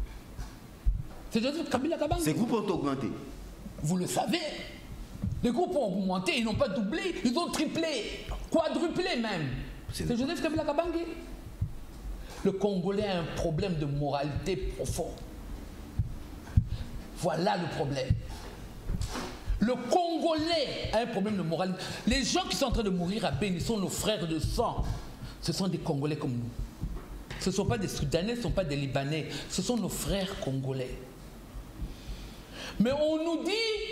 C'est Joseph Kabila Kabange. Ces groupes ont augmenté. Vous le savez. Les groupes ont augmenté, ils n'ont pas doublé, ils ont triplé, quadruplé même. C'est Joseph Kabila Kabange. Le Congolais a un problème de moralité profond. Voilà le problème. Le Congolais a un problème de moralité. Les gens qui sont en train de mourir à Beni sont nos frères de sang. Ce sont des Congolais comme nous. Ce ne sont pas des Soudanais, ce ne sont pas des Libanais. Ce sont nos frères congolais. Mais on nous dit,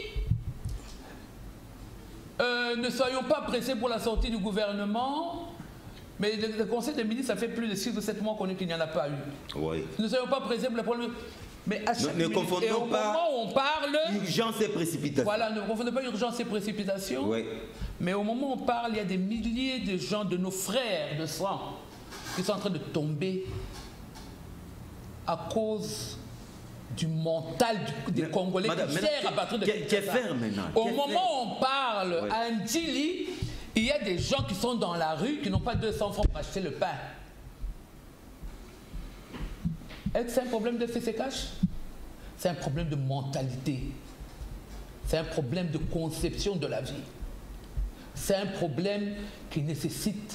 ne soyons pas pressés pour la sortie du gouvernement. Mais le Conseil des ministres, ça fait plus de 6 ou 7 mois qu'on dit qu'il n'y en a pas eu. Oui. Ne soyons pas pressés pour le problème. Mais à chaque ne confondons et au pas moment où on parle... urgence et précipitation. Voilà, ne confondons pas urgence et précipitation. Oui. Mais au moment où on parle, il y a des milliers de gens, de nos frères de sang, qui sont en train de tomber à cause du mental des Congolais qui sert à partir de Au moment où on parle à Ndjili, il y a des gens qui sont dans la rue qui n'ont pas 200 francs pour acheter le pain. Est-ce que c'est un problème de FCCH? C'est un problème de mentalité. C'est un problème de conception de la vie. C'est un problème qui nécessite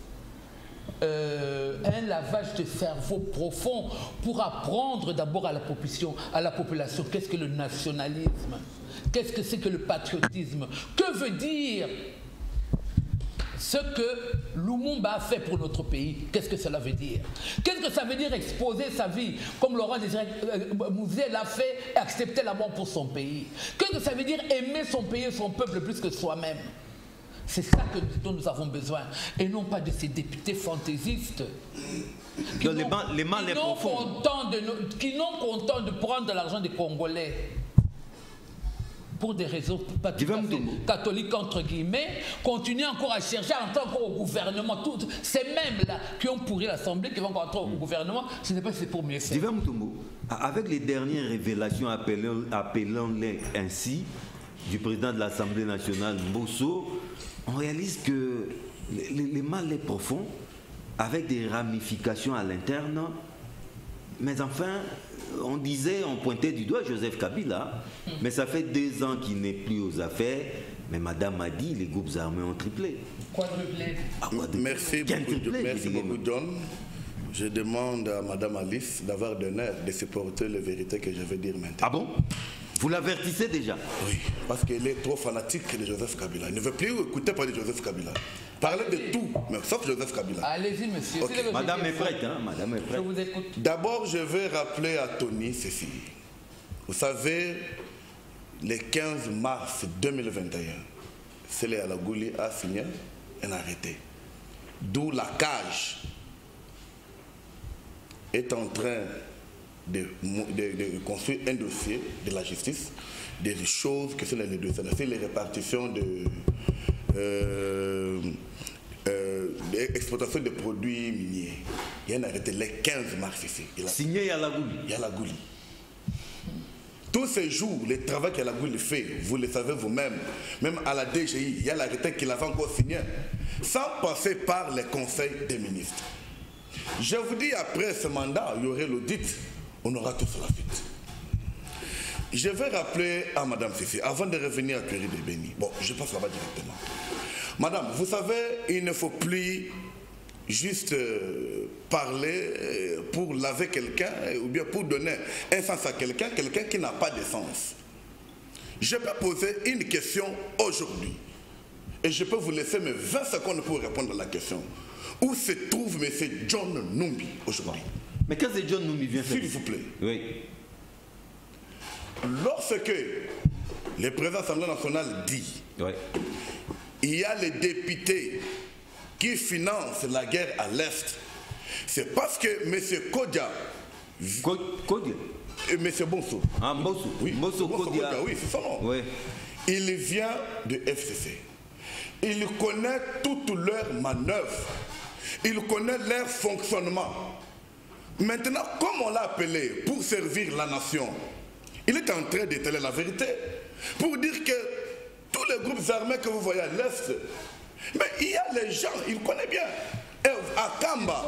un lavage de cerveau profond pour apprendre d'abord à la population qu'est-ce que le nationalisme, qu'est-ce que c'est que le patriotisme, que veut dire ce que Lumumba a fait pour notre pays, qu'est-ce que cela veut dire? Qu'est-ce que ça veut dire exposer sa vie comme Laurent Désiré Mouzier l'a fait et accepter la mort pour son pays? Qu'est-ce que ça veut dire aimer son pays et son peuple plus que soi-même? C'est ça dont nous avons besoin, et non pas de ces députés fantaisistes qui n'ont content de prendre de l'argent des Congolais pour des raisons catholiques entre guillemets, continuer encore à chercher à entrer encore au gouvernement. Toutes ces mêmes-là qui ont pourri l'Assemblée, qui vont encore entrer au gouvernement, je ne sais pas si c'est pour mieux faire. Divin Mutombo, avec les dernières révélations appelant-les ainsi, du président de l'Assemblée nationale, Mbosso, on réalise que le mal est profond, avec des ramifications à l'interne. Mais enfin, on pointait du doigt Joseph Kabila, mais ça fait 2 ans qu'il n'est plus aux affaires. Mais madame a dit, les groupes armés ont triplé. Quadruplé. Merci beaucoup, John. Je demande à madame Alice d'avoir l'honneur de supporter la vérité que je vais dire maintenant. Ah bon? Vous l'avertissez déjà? Oui, parce qu'elle est trop fanatique de Joseph Kabila. Elle ne veut plus écouter parler de Joseph Kabila. Parler de tout, mais sauf Joseph Kabila. Allez-y, monsieur. Ok. Si Madame est prête, hein? Madame est Je prête. vous écoute. D'abord, je vais rappeler à Tony ceci. Vous savez, le 15 mars 2021, Sele Alagouli a signé un arrêté. D'où la cage est en train de construire un dossier de la justice, des choses qui sont les dossiers. C'est les répartitions l'exploitation de produits miniers. Il y a un arrêté le 15 mars ici. Signé Yalagouli. Yalagouli. Tous ces jours, le travail qu'Yalagouli fait, vous le savez vous-même, même à la DGI, il y a l'arrêté qu'il avait encore signé, sans passer par les conseils des ministres. Je vous dis, après ce mandat, il y aurait l'audit, on aura tout sur la suite. Je vais rappeler à Madame Fifi, avant de revenir à Curie de Béni. Bon, je passe là-bas directement. Madame, vous savez, il ne faut plus juste parler pour laver quelqu'un ou bien pour donner un sens à quelqu'un qui n'a pas de sens. Je peux poser une question aujourd'hui et je peux vous laisser mes 20 secondes pour répondre à la question. Où se trouve M. John Numbi aujourd'hui? Mais qu'est-ce que John Numbi vient faire? S'il vous plaît. Oui. Lorsque le président de l'Assemblée nationale dit Oui. il y a les députés qui financent la guerre à l'Est, c'est parce que M. Kodia, Kodia. M. Bonso, Ah, Mbosso. oui, Mbosso Kodia. oui, c'est son nom. Oui. Il vient de FCC. Il connaît toutes leurs manœuvres. Il connaît leur fonctionnement. Maintenant, comme on l'a appelé pour servir la nation, il est en train d'étaler la vérité pour dire que tous les groupes armés que vous voyez à l'Est, mais il y a les gens, il connaît bien. À Kamba,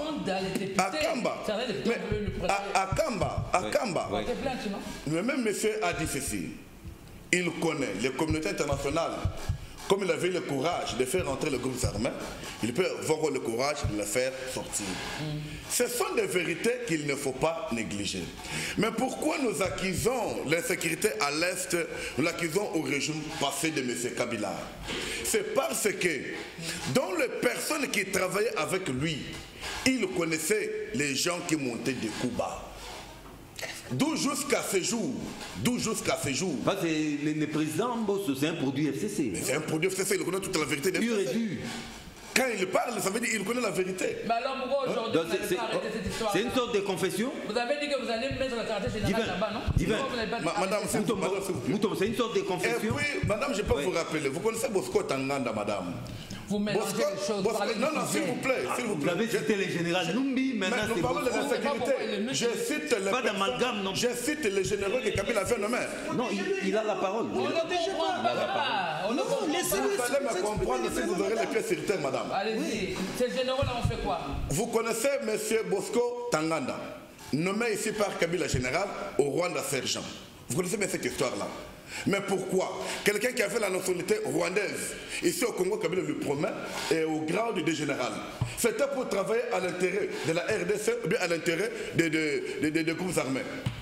le même monsieur a dit ceci. Il connaît les communautés internationales. Comme il avait le courage de faire entrer les groupes armés, il peut avoir le courage de les faire sortir. Ce sont des vérités qu'il ne faut pas négliger. Mais pourquoi nous accusons l'insécurité à l'Est, nous l'accusons au régime passé de M. Kabila? C'est parce que dans les personnes qui travaillaient avec lui, il connaissait les gens qui montaient des coups bas. D'où jusqu'à ce jour, Le président Mbosso, c'est un produit FCC. c'est un produit FCC, il connaît toute la vérité des Pur et FCC. dur. Quand il parle, ça veut dire qu'il connaît la vérité. Mais alors pourquoi aujourd'hui vous n'avez pas arrêté cette histoire? C'est une sorte de confession. Vous avez dit que vous allez mettre le quartier général là-bas, non? Divin. Pourquoi vous n'avez pas Madame, arrêté ça? Mouton, c'est une sorte de Et confession. puis, madame, je peux vous rappeler, vous connaissez Bosco Tanganda, madame? Vous mélangez les choses. vous parlez Non, du non, s'il sujet. vous plaît, s'il vous Vous plaît. avez cité les généraux Numbi, Mais maintenant nous c'est parlons de Bosco. l'insécurité. Je cite les Pas d'amalgame, non. Je cite les généraux que Kabila avait nommés. Non, il a la parole. On ne comprend pas. On ne comprend pas. Vous allez me comprendre si vous aurez les pieds sur terre, madame. Allez-y. Ces généraux-là ont fait quoi? Vous connaissez M. Bosco Tanganda, nommé ici par Kabila général au Rwanda sergent. Vous connaissez bien cette histoire-là. Mais pourquoi? Quelqu'un qui a fait la nationalité rwandaise, ici au Congo, Kabila lui promet, et au grade de général. C'était pour travailler à l'intérêt de la RDC, ou bien à l'intérêt des groupes armés.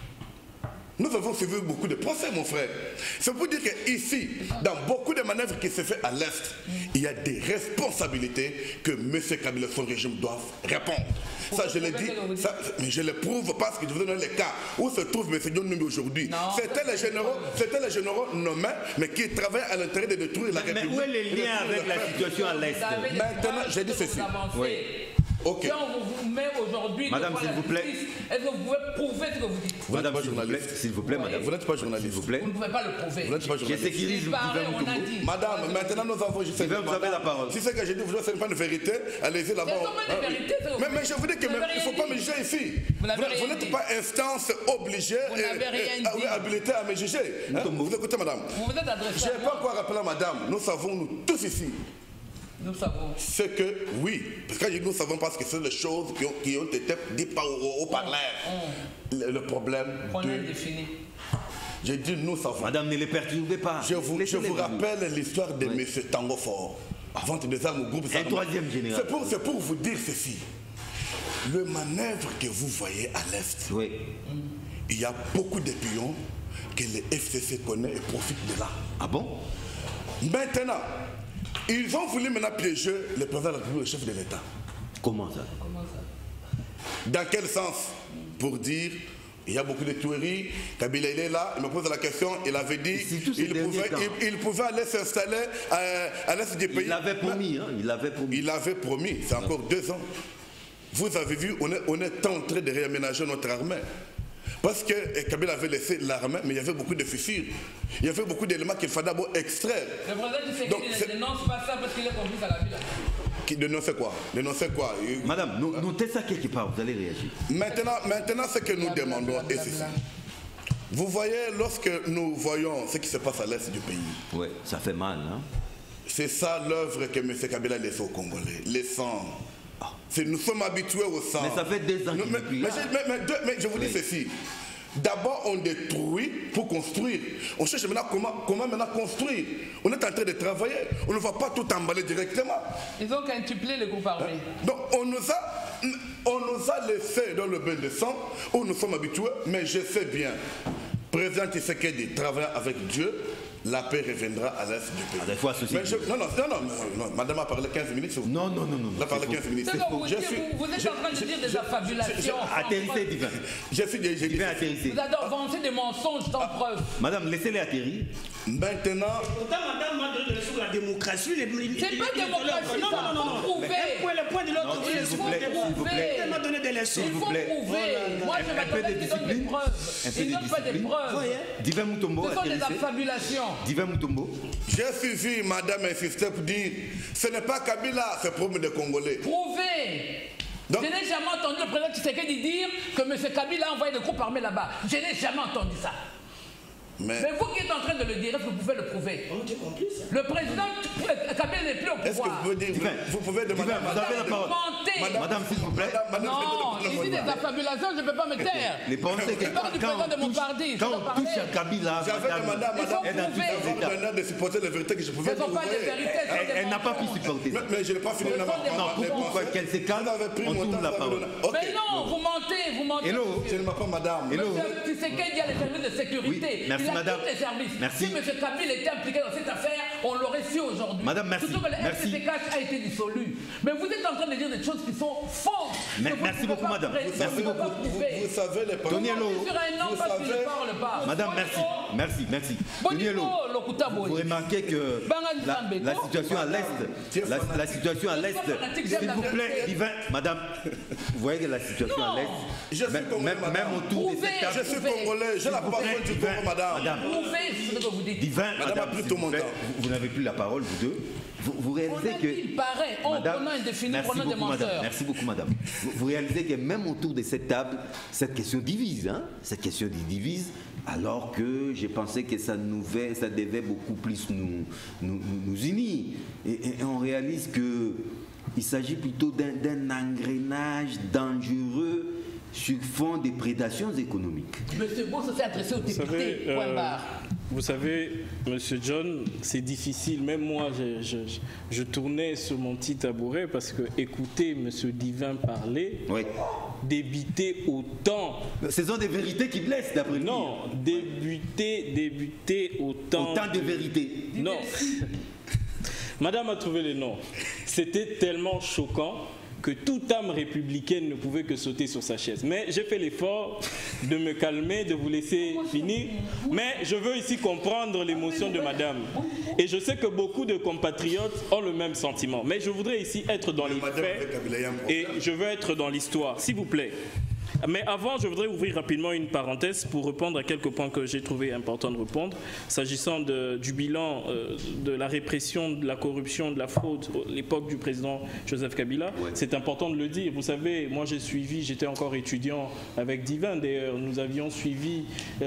Nous avons suivi beaucoup de procès, mon frère. C'est pour dire qu'ici, dans beaucoup de manœuvres qui se fait à l'Est, il y a des responsabilités que M. Kabila, son régime, doivent répondre. Ça, je l'ai dit, mais je le prouve parce que je vous donne les cas où se trouve M. John Numbi aujourd'hui. C'était les généraux nommés, mais qui travaillaient à l'intérêt de détruire la République. Mais où est le lien avec la situation à l'Est? Maintenant, j'ai dit ceci. Oui. Ok. Si on vous met aujourd'hui Madame, devant s'il la vous plaît. justice, est-ce que vous pouvez prouver ce que vous dites? Vous n'êtes Madame, pas s'il vous plaît, journaliste. s'il vous plaît, madame. Vous n'êtes pas journaliste. S'il vous plaît. Vous ne pouvez pas le prouver. Vous n'êtes pas Je journaliste. sécurise Il le paraît, on a gouvernement. dit. Madame, maintenant nous avons juste Sylvain, vous avez la parole. Si c'est que j'ai dit, vous n'avez pas de vérité, allez-y là-bas. Ce sont pas des vérités, ça. Mais je vous dis qu'il Vous n'avez ne faut rien pas me dit. juger ici. Vous n'avez rien n'êtes dit. pas instance obligée Vous n'avez rien dit. et habilitée à me juger. Hein? Vous écoutez, madame. Vous vous êtes adressé Je à n'ai moi. pas quoi rappeler à madame. Nous savons, nous tous ici, Nous savons. c'est que oui, parce que nous savons parce que c'est les choses qui ont été dites par au parleur. Le problème On a de... défini. J'ai dit nous savons. Madame, ne les perturbez pas. Je vous Laissez-les rappelle l'histoire de M. Tango Fort, vente des armes au groupe Un troisième général. C'est pour vous dire ceci. Le manœuvre que vous voyez à l'Est, Oui. il y a beaucoup de pions que le FCC connaît et profite de là. Ah bon? Maintenant, Ils ont voulu maintenant piéger le président de la République, le chef de l'État. Comment ça? Dans quel sens? Pour dire, il y a beaucoup de tueries, Kabila il est là, il me pose la question, il avait dit il pouvait aller s'installer à l'est du pays. Il l'avait promis, hein, il l'avait promis. Il l'avait promis, c'est encore 2 ans. Vous avez vu, on est en train de réaménager notre armée. Parce que Kabila avait laissé l'armée, mais il y avait beaucoup de fissures. Il y avait beaucoup d'éléments qu'il fallait d'abord extraire. Le président du Sénégal ne dénonce pas ça parce qu'il est complice à la ville. Qui dénonçait quoi? Dénonçait quoi? Madame, notez ça quelque part, vous allez réagir. Maintenant ce que nous demandons est ceci. Vous voyez, lorsque nous voyons ce qui se passe à l'est du pays, ouais, ça fait mal, hein? C'est ça l'œuvre que M. Kabila laisse aux Congolais, les sangs. Nous sommes habitués au sang. Mais ça fait 2 ans qu'il est plus là. Mais je vous dis ceci. D'abord, on détruit pour construire. On cherche maintenant comment maintenant construire. On est en train de travailler. On ne va pas tout emballer directement. Ils ont quintuplé le groupe armé. Donc, on nous a laissé dans le bain de sang où nous sommes habitués. Mais je sais bien, président Tshisekedi travaille avec Dieu. La paix reviendra à l'est du pays. Des fois, non, madame a parlé 15 minutes. Non. Elle a parlé 15 minutes. Vous êtes en train de dire des affabulations. Atterrissez, Divin. Divin, atterrissez. Vous avancez des mensonges sans preuve. Madame, laissez-les atterrir. Maintenant. Pourtant, madame m'a donné sur la démocratie. C'est pas démocratie. Non. Prouver. Le point de l'autre, s'il vous plaît. Elle m'a donné des leçons. Il faut prouver. Moi, je m'attendais qu'ils donnent des preuves. Ils n'ont pas des preuves. Divin Mutombo, ce sont des affabulations. Divin Mutombo. J'ai suivi madame insister pour dire ce n'est pas Kabila, c'est problème des Congolais. Prouvez. Donc, je n'ai jamais entendu le président Tshisekedi dire que M. Kabila a envoyé des groupes armés là-bas. Je n'ai jamais entendu ça. Mais vous qui êtes en train de le dire, est-ce que vous pouvez le prouver? Le président Kabila n'est plus au pouvoir. Est-ce que vous pouvez dire, vous pouvez demander à vous avez la parole. Madame, s'il vous plaît. Non, ici des affabulations, je ne peux pas me taire. Les pensées que quand on touche à Kabila, j'avais demandé à madame de supporter la vérité que je pouvais trouver. Elle n'a pas pu supporter ça. Mais je n'ai pas fini de pourquoi qu'elle se calme, on tourne la parole. Mais non, vous mentez. Hello. Je ne m'appelle pas madame. Monsieur Tshisekedi a les services de sécurité. Merci madame. Les services. Merci. Si M. Kabila était impliqué dans cette affaire, on l'aurait su aujourd'hui. Madame, merci. Surtout que le FCCK a été dissolu. Mais vous êtes en train de dire des choses qui sont fausses. Merci beaucoup, madame. Merci beaucoup. Vous savez les paroles. Sur un homme parce qu'il ne parle pas. Madame, merci. Vous remarquez que la situation à l'Est, la situation à l'Est, s'il vous plaît, Divin, madame, vous voyez que la situation à l'Est, même autour de cette table. Je suis congolais, j'ai la parole du Congo, madame. Divin, madame, vous n'avez plus la parole, vous deux. Vous réalisez que... Il paraît, on prenant indéfini, prenant des menteurs. Merci beaucoup, madame. Vous réalisez que même autour de cette table, cette question divise, hein? Cette question divise, alors que j'ai pensé que ça devait beaucoup plus nous unir. Et on réalise qu'il s'agit plutôt d'un engrenage dangereux sur fond des prédations économiques. Monsieur Bosso s'est adressé au député, point barre. Vous savez, Monsieur John, c'est difficile. Même moi, je tournais sur mon petit tabouret parce que écouter Monsieur Divin parler, débiter autant. Ce sont des vérités qui blessent, d'après lui. Non, débuter autant. Autant de vérités. Non. Madame a trouvé le nom. C'était tellement choquant que toute âme républicaine ne pouvait que sauter sur sa chaise. Mais j'ai fait l'effort de me calmer, de vous laisser finir. Mais je veux ici comprendre l'émotion de madame. Et je sais que beaucoup de compatriotes ont le même sentiment. Mais je voudrais ici être dans les faits et je veux être dans l'histoire. S'il vous plaît. Mais avant, je voudrais ouvrir rapidement une parenthèse pour répondre à quelques points que j'ai trouvé important de répondre. S'agissant du bilan de la répression, de la corruption, de la fraude à l'époque du président Joseph Kabila, c'est important de le dire. Vous savez, moi j'étais encore étudiant avec Divin d'ailleurs, nous avions suivi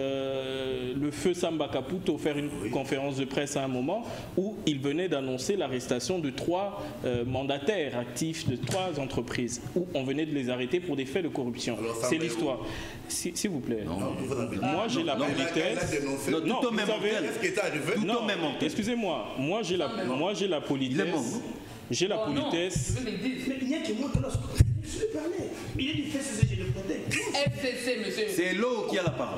le feu Samba Kaputo faire une conférence de presse à un moment où il venait d'annoncer l'arrestation de 3 mandataires actifs de 3 entreprises, où on venait de les arrêter pour des faits de corruption. C'est l'histoire. S'il vous plaît. Moi, j'ai la politesse. Non, vous savez. Non, excusez-moi. Moi, j'ai la politesse. J'ai la politesse. Mais il n'y a que moi qui je lui parlais. Il est du FCC, je le protège. FCC, monsieur. C'est l'eau qui a la parole.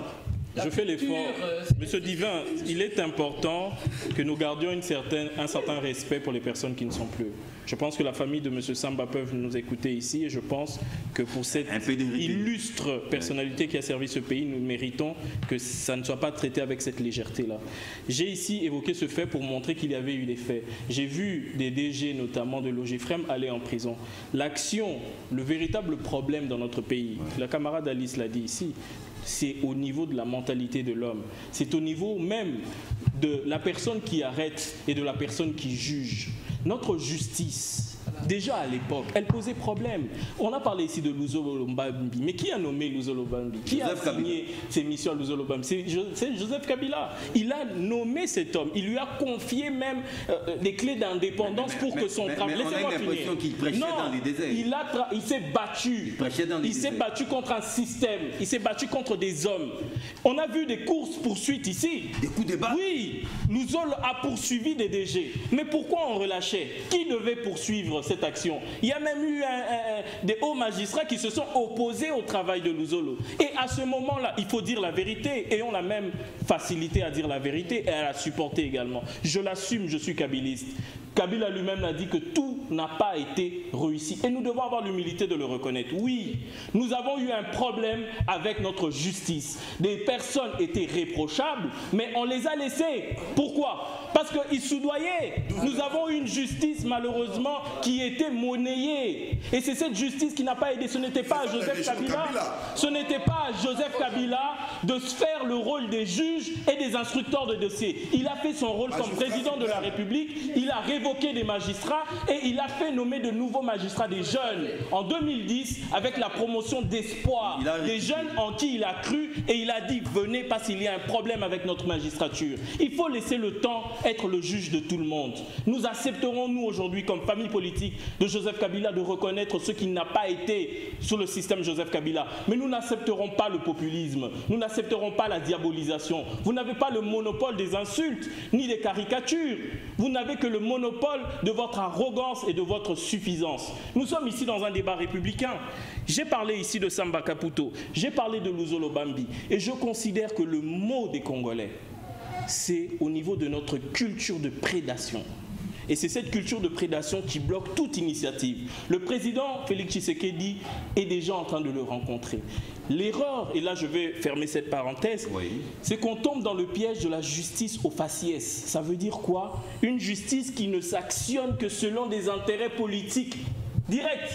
Je fais l'effort. Monsieur Divin, il est important que nous gardions un certain respect pour les personnes qui ne sont plus. Je pense que la famille de Monsieur Samba peuvent nous écouter ici et je pense que pour cette illustre personnalité qui a servi ce pays, nous méritons que ça ne soit pas traité avec cette légèreté-là. J'ai ici évoqué ce fait pour montrer qu'il y avait eu des faits. J'ai vu des DG, notamment de Logifrem, aller en prison. L'action, le véritable problème dans notre pays, la camarade Alice l'a dit ici, c'est au niveau de la mentalité de l'homme. C'est au niveau même de la personne qui arrête et de la personne qui juge. Notre justice, déjà à l'époque, elle posait problème. On a parlé ici de Luzolo Mbambi, mais qui a nommé Luzolo Mbambi? Qui a signé ses missions à Luzolo Mbambi? C'est Joseph Kabila. Il a nommé cet homme. Il lui a confié même les clés d'indépendance pour que son travail... Laissez-moi finir. Qu'il prêchait dans les déserts. Il s'est battu. Il s'est battu contre un système. Il s'est battu contre des hommes. On a vu des courses-poursuites ici. Des coups de barre. Oui, Luzolo a poursuivi des DG. Mais pourquoi on relâchait? Qui devait poursuivre cette action? Il y a même eu des hauts magistrats qui se sont opposés au travail de Luzolo. Et à ce moment-là, il faut dire la vérité. Et on a même facilité à dire la vérité et à la supporter également. Je l'assume, je suis kabiliste. Kabila lui-même a dit que tout n'a pas été réussi. Et nous devons avoir l'humilité de le reconnaître. Oui, nous avons eu un problème avec notre justice. Des personnes étaient réprochables, mais on les a laissées. Pourquoi? Parce qu'ils soudoyaient. Nous avons eu une justice, malheureusement, qui était monnayée. Et c'est cette justice qui n'a pas aidé. Ce n'était pas à Joseph Kabila. Ce n'était pas à Joseph Kabila de se faire le rôle des juges et des instructeurs de dossiers. Il a fait son rôle comme président de la République. Il a révoqué des magistrats et il a fait nommer de nouveaux magistrats, des jeunes. En 2010, avec la promotion d'espoir, des jeunes en qui il a cru et il a dit venez parce qu'il y a un problème avec notre magistrature. Il faut laisser le temps être le juge de tout le monde. Nous accepterons, nous aujourd'hui, comme famille politique de Joseph Kabila, de reconnaître ce qui n'a pas été sous le système Joseph Kabila. Mais nous n'accepterons pas le populisme. Nous n'accepterons pas la diabolisation. Vous n'avez pas le monopole des insultes, ni des caricatures. Vous n'avez que le monopole de votre arrogance et de votre suffisance. Nous sommes ici dans un débat républicain. J'ai parlé ici de Samba Kaputo, j'ai parlé de Luzolo Mbambi, et je considère que le mot des Congolais, c'est au niveau de notre culture de prédation. Et c'est cette culture de prédation qui bloque toute initiative. Le président Félix Tshisekedi est déjà en train de le rencontrer. L'erreur, et là je vais fermer cette parenthèse, c'est qu'on tombe dans le piège de la justice au faciès. Ça veut dire quoi? Une justice qui ne s'actionne que selon des intérêts politiques directs.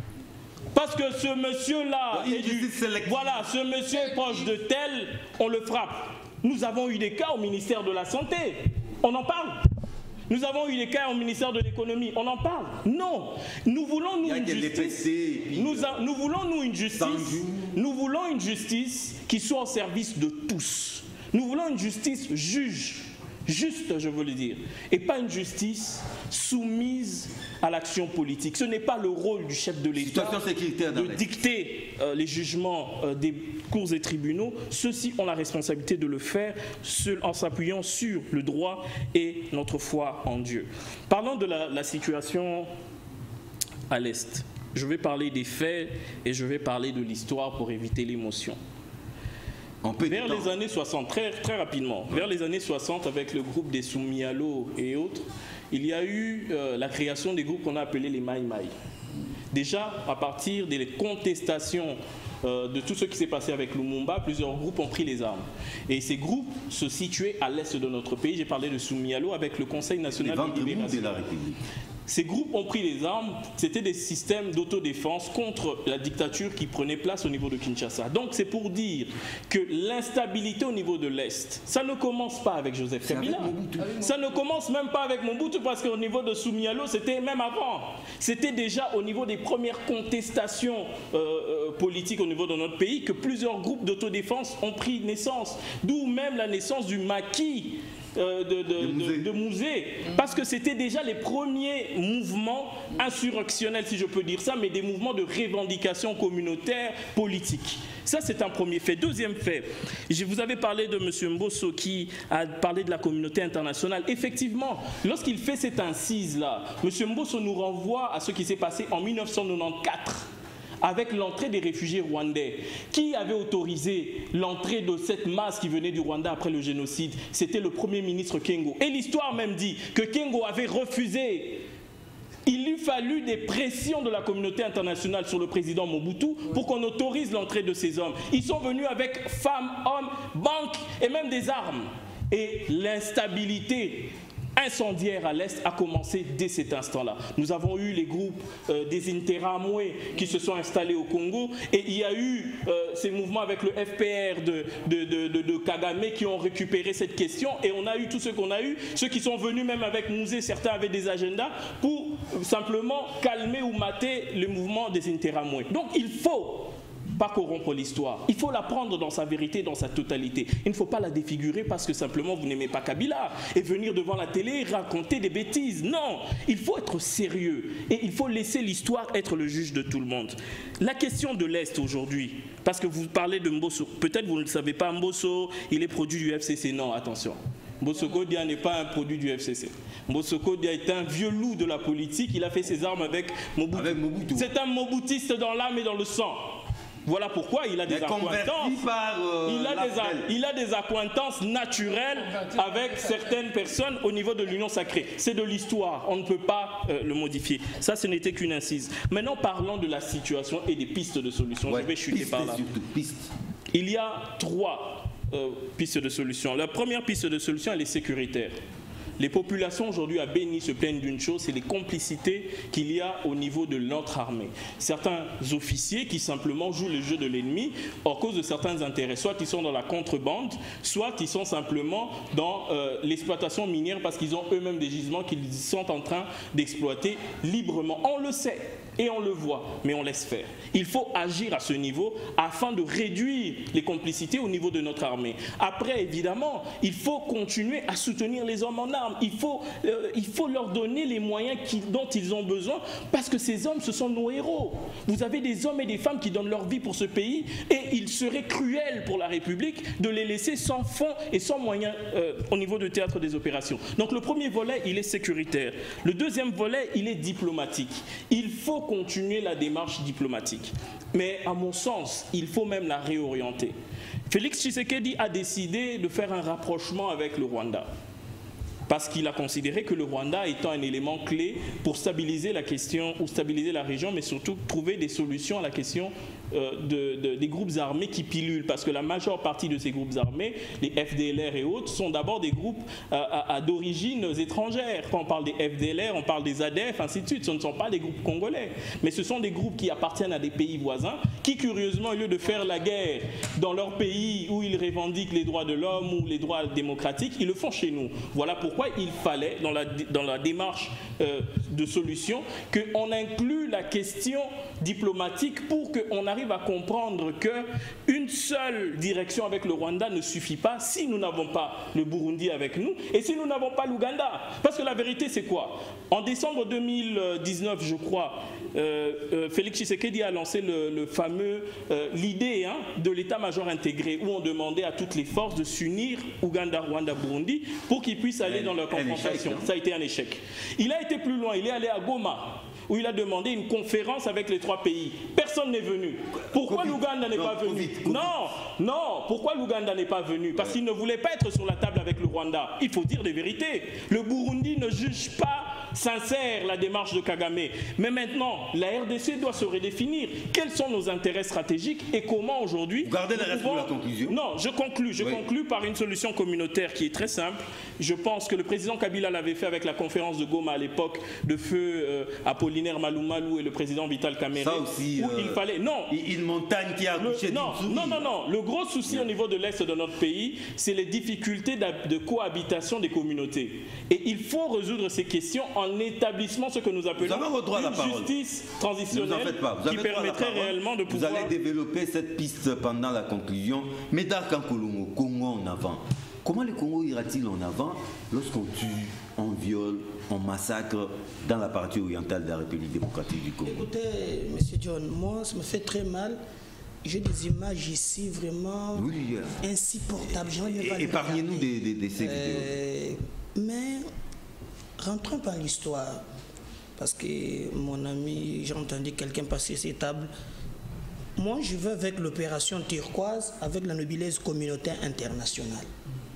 Parce que ce monsieur-là, voilà, ce monsieur est proche de tel, on le frappe. Nous avons eu des cas au ministère de la Santé, on en parle. Nous avons eu des cas au ministère de l'économie, on en parle. Non, nous voulons nous une justice. Nous voulons nous une justice. Nous voulons une justice qui soit au service de tous. Nous voulons une justice juste, je veux le dire, et pas une justice soumise à l'action politique. Ce n'est pas le rôle du chef de l'État de dicter les jugements des cours et tribunaux. Ceux-ci ont la responsabilité de le faire en s'appuyant sur le droit et notre foi en Dieu. Parlons de la situation à l'Est. Je vais parler des faits et je vais parler de l'histoire pour éviter l'émotion. Vers les années 60, très rapidement, vers les années 60, avec le groupe des Soumialo et autres, il y a eu la création des groupes qu'on a appelés les Maï Maï. Déjà, à partir des contestations de tout ce qui s'est passé avec Lumumba, plusieurs groupes ont pris les armes. Et ces groupes se situaient à l'est de notre pays. J'ai parlé de Soumialo avec le Conseil national de libération. De la République. Ces groupes ont pris les armes, c'était des systèmes d'autodéfense contre la dictature qui prenait place au niveau de Kinshasa. Donc c'est pour dire que l'instabilité au niveau de l'Est, ça ne commence pas avec Joseph Kabila, ça ne commence même pas avec Mobutu, parce qu'au niveau de Soumialo, c'était même avant. C'était déjà au niveau des premières contestations politiques au niveau de notre pays que plusieurs groupes d'autodéfense ont pris naissance, d'où même la naissance du maquis de Mouzé, parce que c'était déjà les premiers mouvements insurrectionnels, si je peux dire ça, mais des mouvements de revendication communautaire politique. Ça, c'est un premier fait. Deuxième fait, je vous avais parlé de M. Mbosso qui a parlé de la communauté internationale. Effectivement, lorsqu'il fait cette incise-là, M. Mbosso nous renvoie à ce qui s'est passé en 1994. avec l'entrée des réfugiés rwandais. Qui avait autorisé l'entrée de cette masse qui venait du Rwanda après le génocide? C'était le Premier ministre Kengo. Et l'histoire même dit que Kengo avait refusé. Il lui fallut des pressions de la communauté internationale sur le président Mobutu pour qu'on autorise l'entrée de ces hommes. Ils sont venus avec femmes, hommes, banques et même des armes. Et l'instabilité incendiaire à l'Est a commencé dès cet instant-là. Nous avons eu les groupes des Interahamwe qui se sont installés au Congo et il y a eu ces mouvements avec le FPR de Kagame qui ont récupéré cette question et on a eu tout ce qu'on a eu, ceux qui sont venus même avec Mouzé, certains avaient des agendas pour simplement calmer ou mater le mouvement des Interahamwe. Donc il faut pas corrompre l'histoire. Il faut la prendre dans sa vérité, dans sa totalité. Il ne faut pas la défigurer parce que simplement vous n'aimez pas Kabila et venir devant la télé et raconter des bêtises. Non, il faut être sérieux et il faut laisser l'histoire être le juge de tout le monde. La question de l'Est aujourd'hui, parce que vous parlez de Mbosso, peut-être vous ne le savez pas, Mbosso, il est produit du FCC. Non, attention. Mbossoko Dia n'est pas un produit du FCC. Mbossoko Dia est un vieux loup de la politique. Il a fait ses armes avec Mobutu. C'est un mobutiste dans l'âme et dans le sang. Voilà pourquoi il a des accointances. Il a des accointances naturelles avec certaines personnes au niveau de l'Union sacrée. C'est de l'histoire, on ne peut pas le modifier. Ça, ce n'était qu'une incise. Maintenant, parlons de la situation et des pistes de solutions. Je vais chuter par là. Il y a 3 pistes de solution. La première piste de solution, elle est sécuritaire. Les populations aujourd'hui à Béni se plaignent d'une chose, c'est les complicités qu'il y a au niveau de notre armée. Certains officiers qui simplement jouent le jeu de l'ennemi à cause de certains intérêts. Soit ils sont dans la contrebande, soit ils sont simplement dans l'exploitation minière parce qu'ils ont eux-mêmes des gisements qu'ils sont en train d'exploiter librement. On le sait et on le voit, mais on laisse faire. Il faut agir à ce niveau afin de réduire les complicités au niveau de notre armée. Après, évidemment, il faut continuer à soutenir les hommes en armes. Il faut leur donner les moyens dont ils ont besoin parce que ces hommes, ce sont nos héros. Vous avez des hommes et des femmes qui donnent leur vie pour ce pays et il serait cruel pour la République de les laisser sans fonds et sans moyens au niveau du théâtre des opérations. Donc le premier volet, il est sécuritaire. Le deuxième volet, il est diplomatique. Il faut continuer la démarche diplomatique. Mais à mon sens, il faut même la réorienter. Félix Tshisekedi a décidé de faire un rapprochement avec le Rwanda. Parce qu'il a considéré que le Rwanda étant un élément clé pour stabiliser la question, ou stabiliser la région, mais surtout trouver des solutions à la question des groupes armés qui pilulent. Parce que la majeure partie de ces groupes armés, les FDLR et autres, sont d'abord des groupes d'origine étrangère. Quand on parle des FDLR, on parle des ADF, ainsi de suite. Ce ne sont pas des groupes congolais. Mais ce sont des groupes qui appartiennent à des pays voisins, qui curieusement, au lieu de faire la guerre dans leur pays où ils revendiquent les droits de l'homme ou les droits démocratiques, ils le font chez nous. Voilà pourquoi il fallait, dans la démarche de solution, qu'on inclue la question diplomatique pour qu'on arrive à comprendre qu'une seule direction avec le Rwanda ne suffit pas si nous n'avons pas le Burundi avec nous et si nous n'avons pas l'Ouganda. Parce que la vérité, c'est quoi? En décembre 2019, je crois, Félix Tshisekedi a lancé l'idée de l'état-major intégré où on demandait à toutes les forces de s'unir, Ouganda, Rwanda, Burundi, pour qu'ils puissent aller dans leur confrontation. Ça a été un échec. Il a été plus loin, il est allé à Goma, où il a demandé une conférence avec les 3 pays. Personne n'est venu. Pourquoi l'Ouganda n'est pas venu? Non, pourquoi l'Ouganda n'est pas venu? Parce qu'il ne voulait pas être sur la table avec le Rwanda. Il faut dire des vérités. Le Burundi ne juge pas sincère la démarche de Kagame. Mais maintenant, la RDC doit se redéfinir. Quels sont nos intérêts stratégiques et comment aujourd'hui... Vous gardez la reste de la conclusion? Non, je conclue par une solution communautaire qui est très simple. Je pense que le président Kabila l'avait fait avec la conférence de Goma à l'époque de feu Apollinaire Malumalu et le président Vital Kamerhe. Ça aussi, il fallait... Non. Une montagne qui a accouché d'une souris. Non. Le gros souci au niveau de l'Est de notre pays, c'est les difficultés de cohabitation des communautés. Et il faut résoudre ces questions en établissant ce que nous appelons une justice transitionnelle qui permettrait réellement de pouvoir... Vous allez développer cette piste pendant la conclusion. Mais dans Kankolongo, Congo en avant. Comment le Congo ira-t-il en avant lorsqu'on tue, on viole, on massacre dans la partie orientale de la République démocratique du Congo? Écoutez, M. John, moi, ça me fait très mal. J'ai des images ici vraiment insupportables. Épargnez-nous de ces vidéos. Mais rentrons par l'histoire. Parce que mon ami, j'ai entendu quelqu'un passer ces tables Moi, je veux avec l'opération turquoise, avec la noblesse communautaire internationale,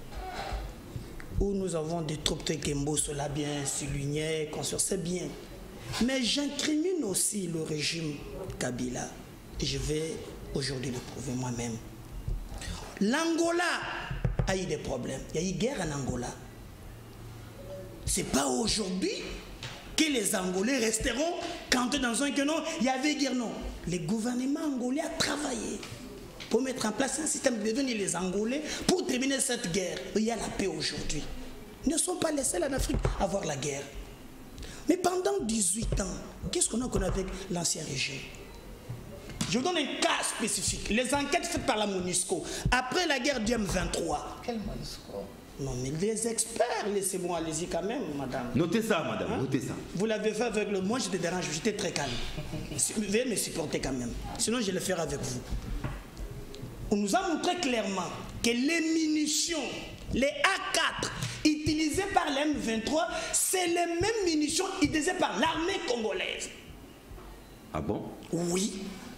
où nous avons des troupes de Kembo, cela bien souligné, qu'on sait bien. Mais j'incrimine aussi le régime Kabila. Et je vais aujourd'hui le prouver moi-même. L'Angola a eu des problèmes. Il y a eu guerre en Angola. Ce n'est pas aujourd'hui que les Angolais resteront cantés dans un canon. Il y avait guerre, non. Le gouvernement angolais a travaillé pour mettre en place un système de devenir les Angolais pour terminer cette guerre. Il y a la paix aujourd'hui. Ils ne sont pas les seuls en Afrique à avoir la guerre. Mais pendant 18 ans, qu'est-ce qu'on a connu avec l'ancien régime? Je vous donne un cas spécifique. Les enquêtes faites par la MONUSCO après la guerre du M23. Quel MONUSCO? Non, mais les experts, laissez-moi, allez-y quand même, madame. Notez ça, madame, notez ça. Vous l'avez fait avec le... Moi, je te dérange, j'étais très calme. Veuillez me supporter quand même. Sinon, je le ferai avec vous. On nous a montré clairement que les munitions, les A4, utilisées par les M23, c'est les mêmes munitions utilisées par l'armée congolaise. Ah bon? Oui.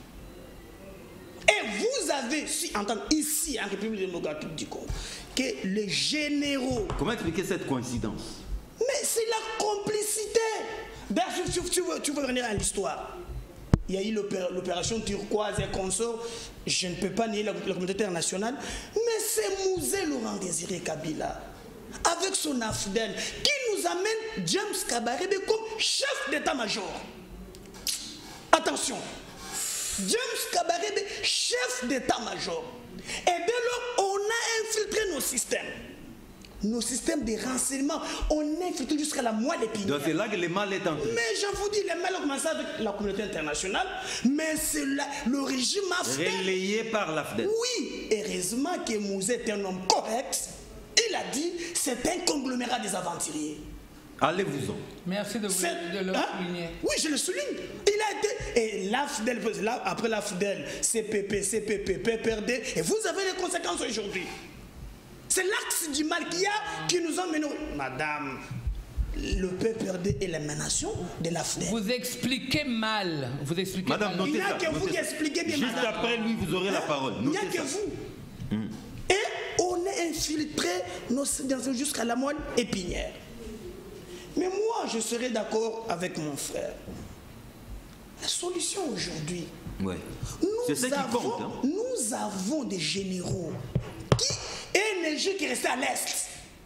Et vous avez su entendre ici, en République démocratique du Congo, que les généraux... Comment expliquer cette coïncidence? Mais c'est la complicité. D'ailleurs, tu veux revenir à l'histoire. Il y a eu l'opération turquoise et consorts. Je ne peux pas nier la communauté internationale. Mais c'est Mouzé Laurent Désiré Kabila, avec son AFDEL, qui nous amène James Kabarebe comme chef d'état-major. Attention. James Kabarebe, chef d'état-major. Et dès lors, on a infiltré nos systèmes de renseignement. On a infiltré jusqu'à la moelle épinière. Donc c'est là que le mal est entré. Mais j'en vous dis, les mal ont commencé avec la communauté internationale, mais c'est le régime AFDEL. Relayé par l'AFDEL. Oui, heureusement que Mouzé est un homme correct. Il a dit, c'est un conglomérat des aventuriers. Allez-vous-en. Merci de le souligner. Oui, je le souligne. Il a été... Et l'AFDEL, après l'AFDEL, CPP, PPRD, et vous avez les conséquences aujourd'hui. C'est l'axe du mal qu'il y a qui nous emmène... Madame, le PPRD est l'émanation de l'AFDEL. Vous expliquez mal. Vous expliquez Madame, mal. Il n'y a que vous qui expliquez bien, Juste madame. après lui, vous aurez la parole. Il n'y a que vous. Et on a infiltré jusqu'à la moelle épinière. Mais moi, je serais d'accord avec mon frère. La solution aujourd'hui, ouais. C'est ce qui compte. Hein? Nous avons des généraux qui énergie qui restent à l'Est.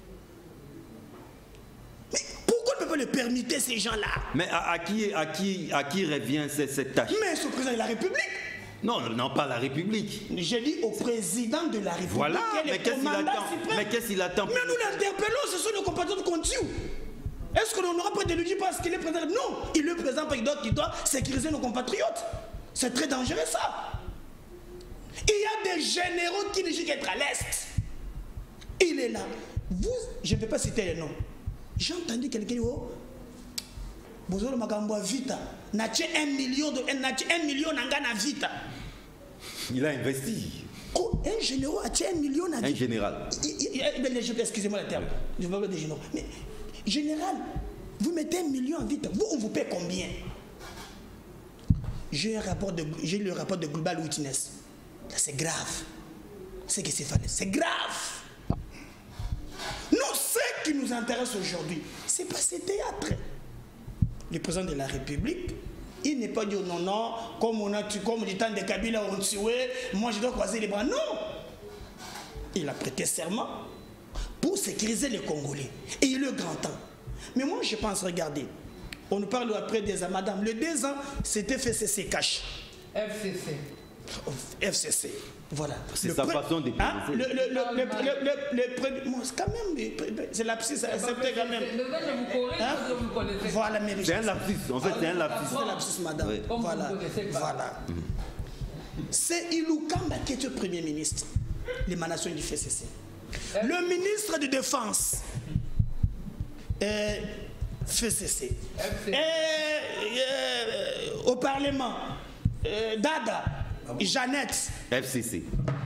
Mais pourquoi on ne peut pas le permettre, ces gens-là? Mais à qui revient cette tâche? Mais c'est au président de la République. Non, pas la République. J'ai dit au président de la République. Voilà, mais qu'est-ce qu'il attend? Mais qu'est-ce qu'il attend? Mais nous l'interpellons, ce sont nos compatriotes qu'on tue. Est-ce qu'on n'aura pas de lui dire parce qu'il est président? Non, il est président parce qu'il doit sécuriser nos compatriotes. C'est très dangereux ça. Il y a des généraux qui disent qu'être à l'Est. Il est là. Vous, je ne vais pas citer les noms. J'ai entendu quelqu'un dire, oh, Bozolo Makambo Vita, n'a-t-il 1 million n'angana Vita. Il a investi. Oh, un général a-t-il 1 million à un général. Excusez-moi le terme. Je ne veux pas des généraux. Mais général, vous mettez 1 million en Vita. Vous, on vous paie combien? J'ai le rapport de Global Witness. C'est grave. C'est que c'est fallait. C'est grave. Nous, ce qui nous intéresse aujourd'hui, c'est pas ce théâtre. Le président de la République, il n'est pas dit non, comme le temps de Kabila on tué, moi je dois croiser les bras. Non! Il a prêté serment pour sécuriser les Congolais. Et il est le grand temps. Mais moi je pense, regardez, on nous parle après des ans, madame, le 2 ans, c'était FCC cash. FCC. Voilà. C'est sa façon de quand même, c'est lapsus, c'est quand même. Voilà, mais c'est un lapsus. En fait, c'est un lapsus. C'est un lapsus, madame. Oui. Voilà. C'est Iloukamba qui est le Premier ministre, l'émanation du FCC. Le ministre de Défense, FCC. Au Parlement, Dada. Jeannette. FCC.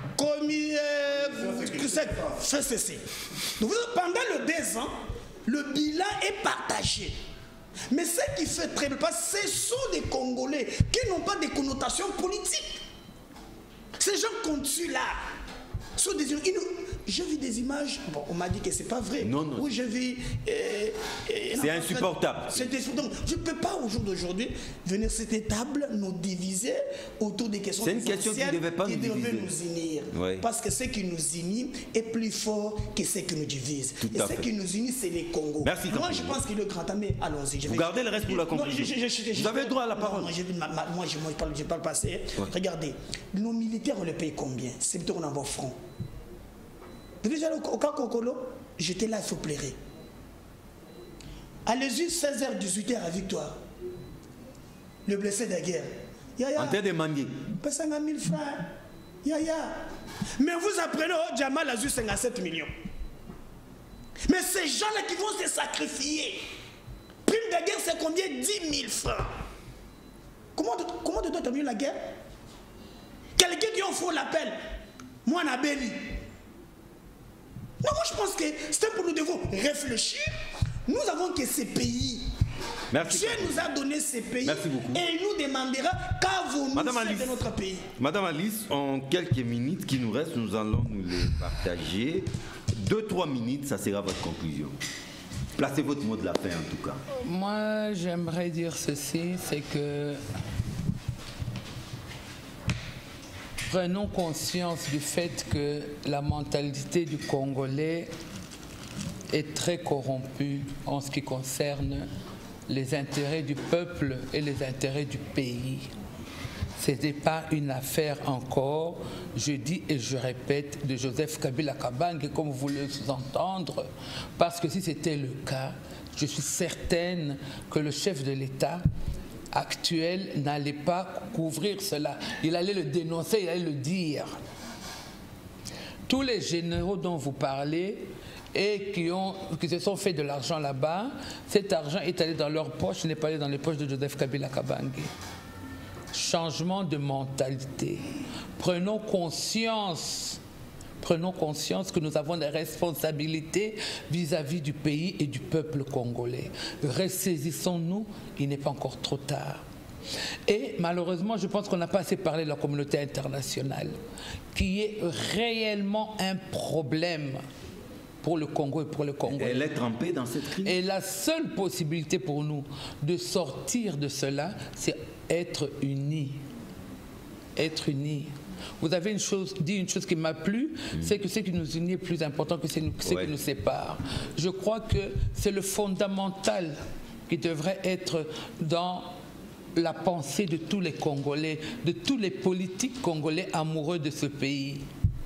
FCC. Donc, pendant le 2 ans, le bilan est partagé. Mais ce qui fait très bien, ce sont des Congolais qui n'ont pas de connotation politique. on tue là. Je vis des images, bon, on m'a dit que c'est pas vrai. Non, non. Oui, je vis. C'est insupportable. Donc, je ne peux pas au jour d'aujourd'hui venir cette table nous diviser autour des questions. C'est une question qui ne devait pas nous diviser. Nous unir. Oui. Parce que ce qui nous unit est plus fort que ce qui nous divise. Et ce qui nous unit, c'est les Congos. Merci. Moi, je pense qu'il est grand temps, mais allons-y. Vous gardez le reste pour la conclusion. Vous avez droit à la parole. Non, moi, je parle passé. Ouais. Regardez, nos militaires, on les paye combien? C'est plutôt qu'on envoie francs. Déjà, au cas Kokolo, j'étais là, il faut plairer. Allez-y, 16h, 18h à Victoire. Le blessé de guerre. En terre de manguer. 500 000 francs. Mais vous apprenez, oh, Jamal a eu 57 millions. Mais ces gens-là qui vont se sacrifier. Prime de guerre, c'est combien? 10 000 francs. Comment tu dois terminer la guerre? Quelqu'un qui en faut l'appel. Moi, on a béni. Non, moi je pense que c'est pour nous devons réfléchir. Nous avons que ces pays. Merci. Dieu nous a donné ces pays. Merci beaucoup. Et il nous demandera qu'avons-nous fait de notre pays. Madame Alice, en quelques minutes qui nous restent, nous allons nous les partager. 2-3 minutes, ça sera votre conclusion. Placez votre mot de la fin en tout cas. Moi, j'aimerais dire ceci, c'est que prenons conscience du fait que la mentalité du Congolais est très corrompue en ce qui concerne les intérêts du peuple et les intérêts du pays. Ce n'est pas une affaire encore, je dis et je répète, de Joseph Kabila Kabange, comme vous voulez sous-entendre, parce que si c'était le cas, je suis certaine que le chef de l'État actuel n'allait pas couvrir cela. Il allait le dénoncer, il allait le dire. Tous les généraux dont vous parlez et qui se sont fait de l'argent là-bas, cet argent est allé dans leur poche, n'est pas allé dans les poches de Joseph Kabila Kabange. Changement de mentalité. Prenons conscience que nous avons des responsabilités vis-à-vis du pays et du peuple congolais. Ressaisissons-nous, il n'est pas encore trop tard. Et malheureusement, je pense qu'on n'a pas assez parlé de la communauté internationale, qui est réellement un problème pour le Congo et pour le Congo. Elle est trempée dans cette crise. Et la seule possibilité pour nous de sortir de cela, c'est être unis. Être unis. Vous avez dit une chose qui m'a plu, c'est que ce qui nous unit est plus important que ce qui nous sépare. Je crois que c'est le fondamental qui devrait être dans la pensée de tous les Congolais, de tous les politiques congolais amoureux de ce pays.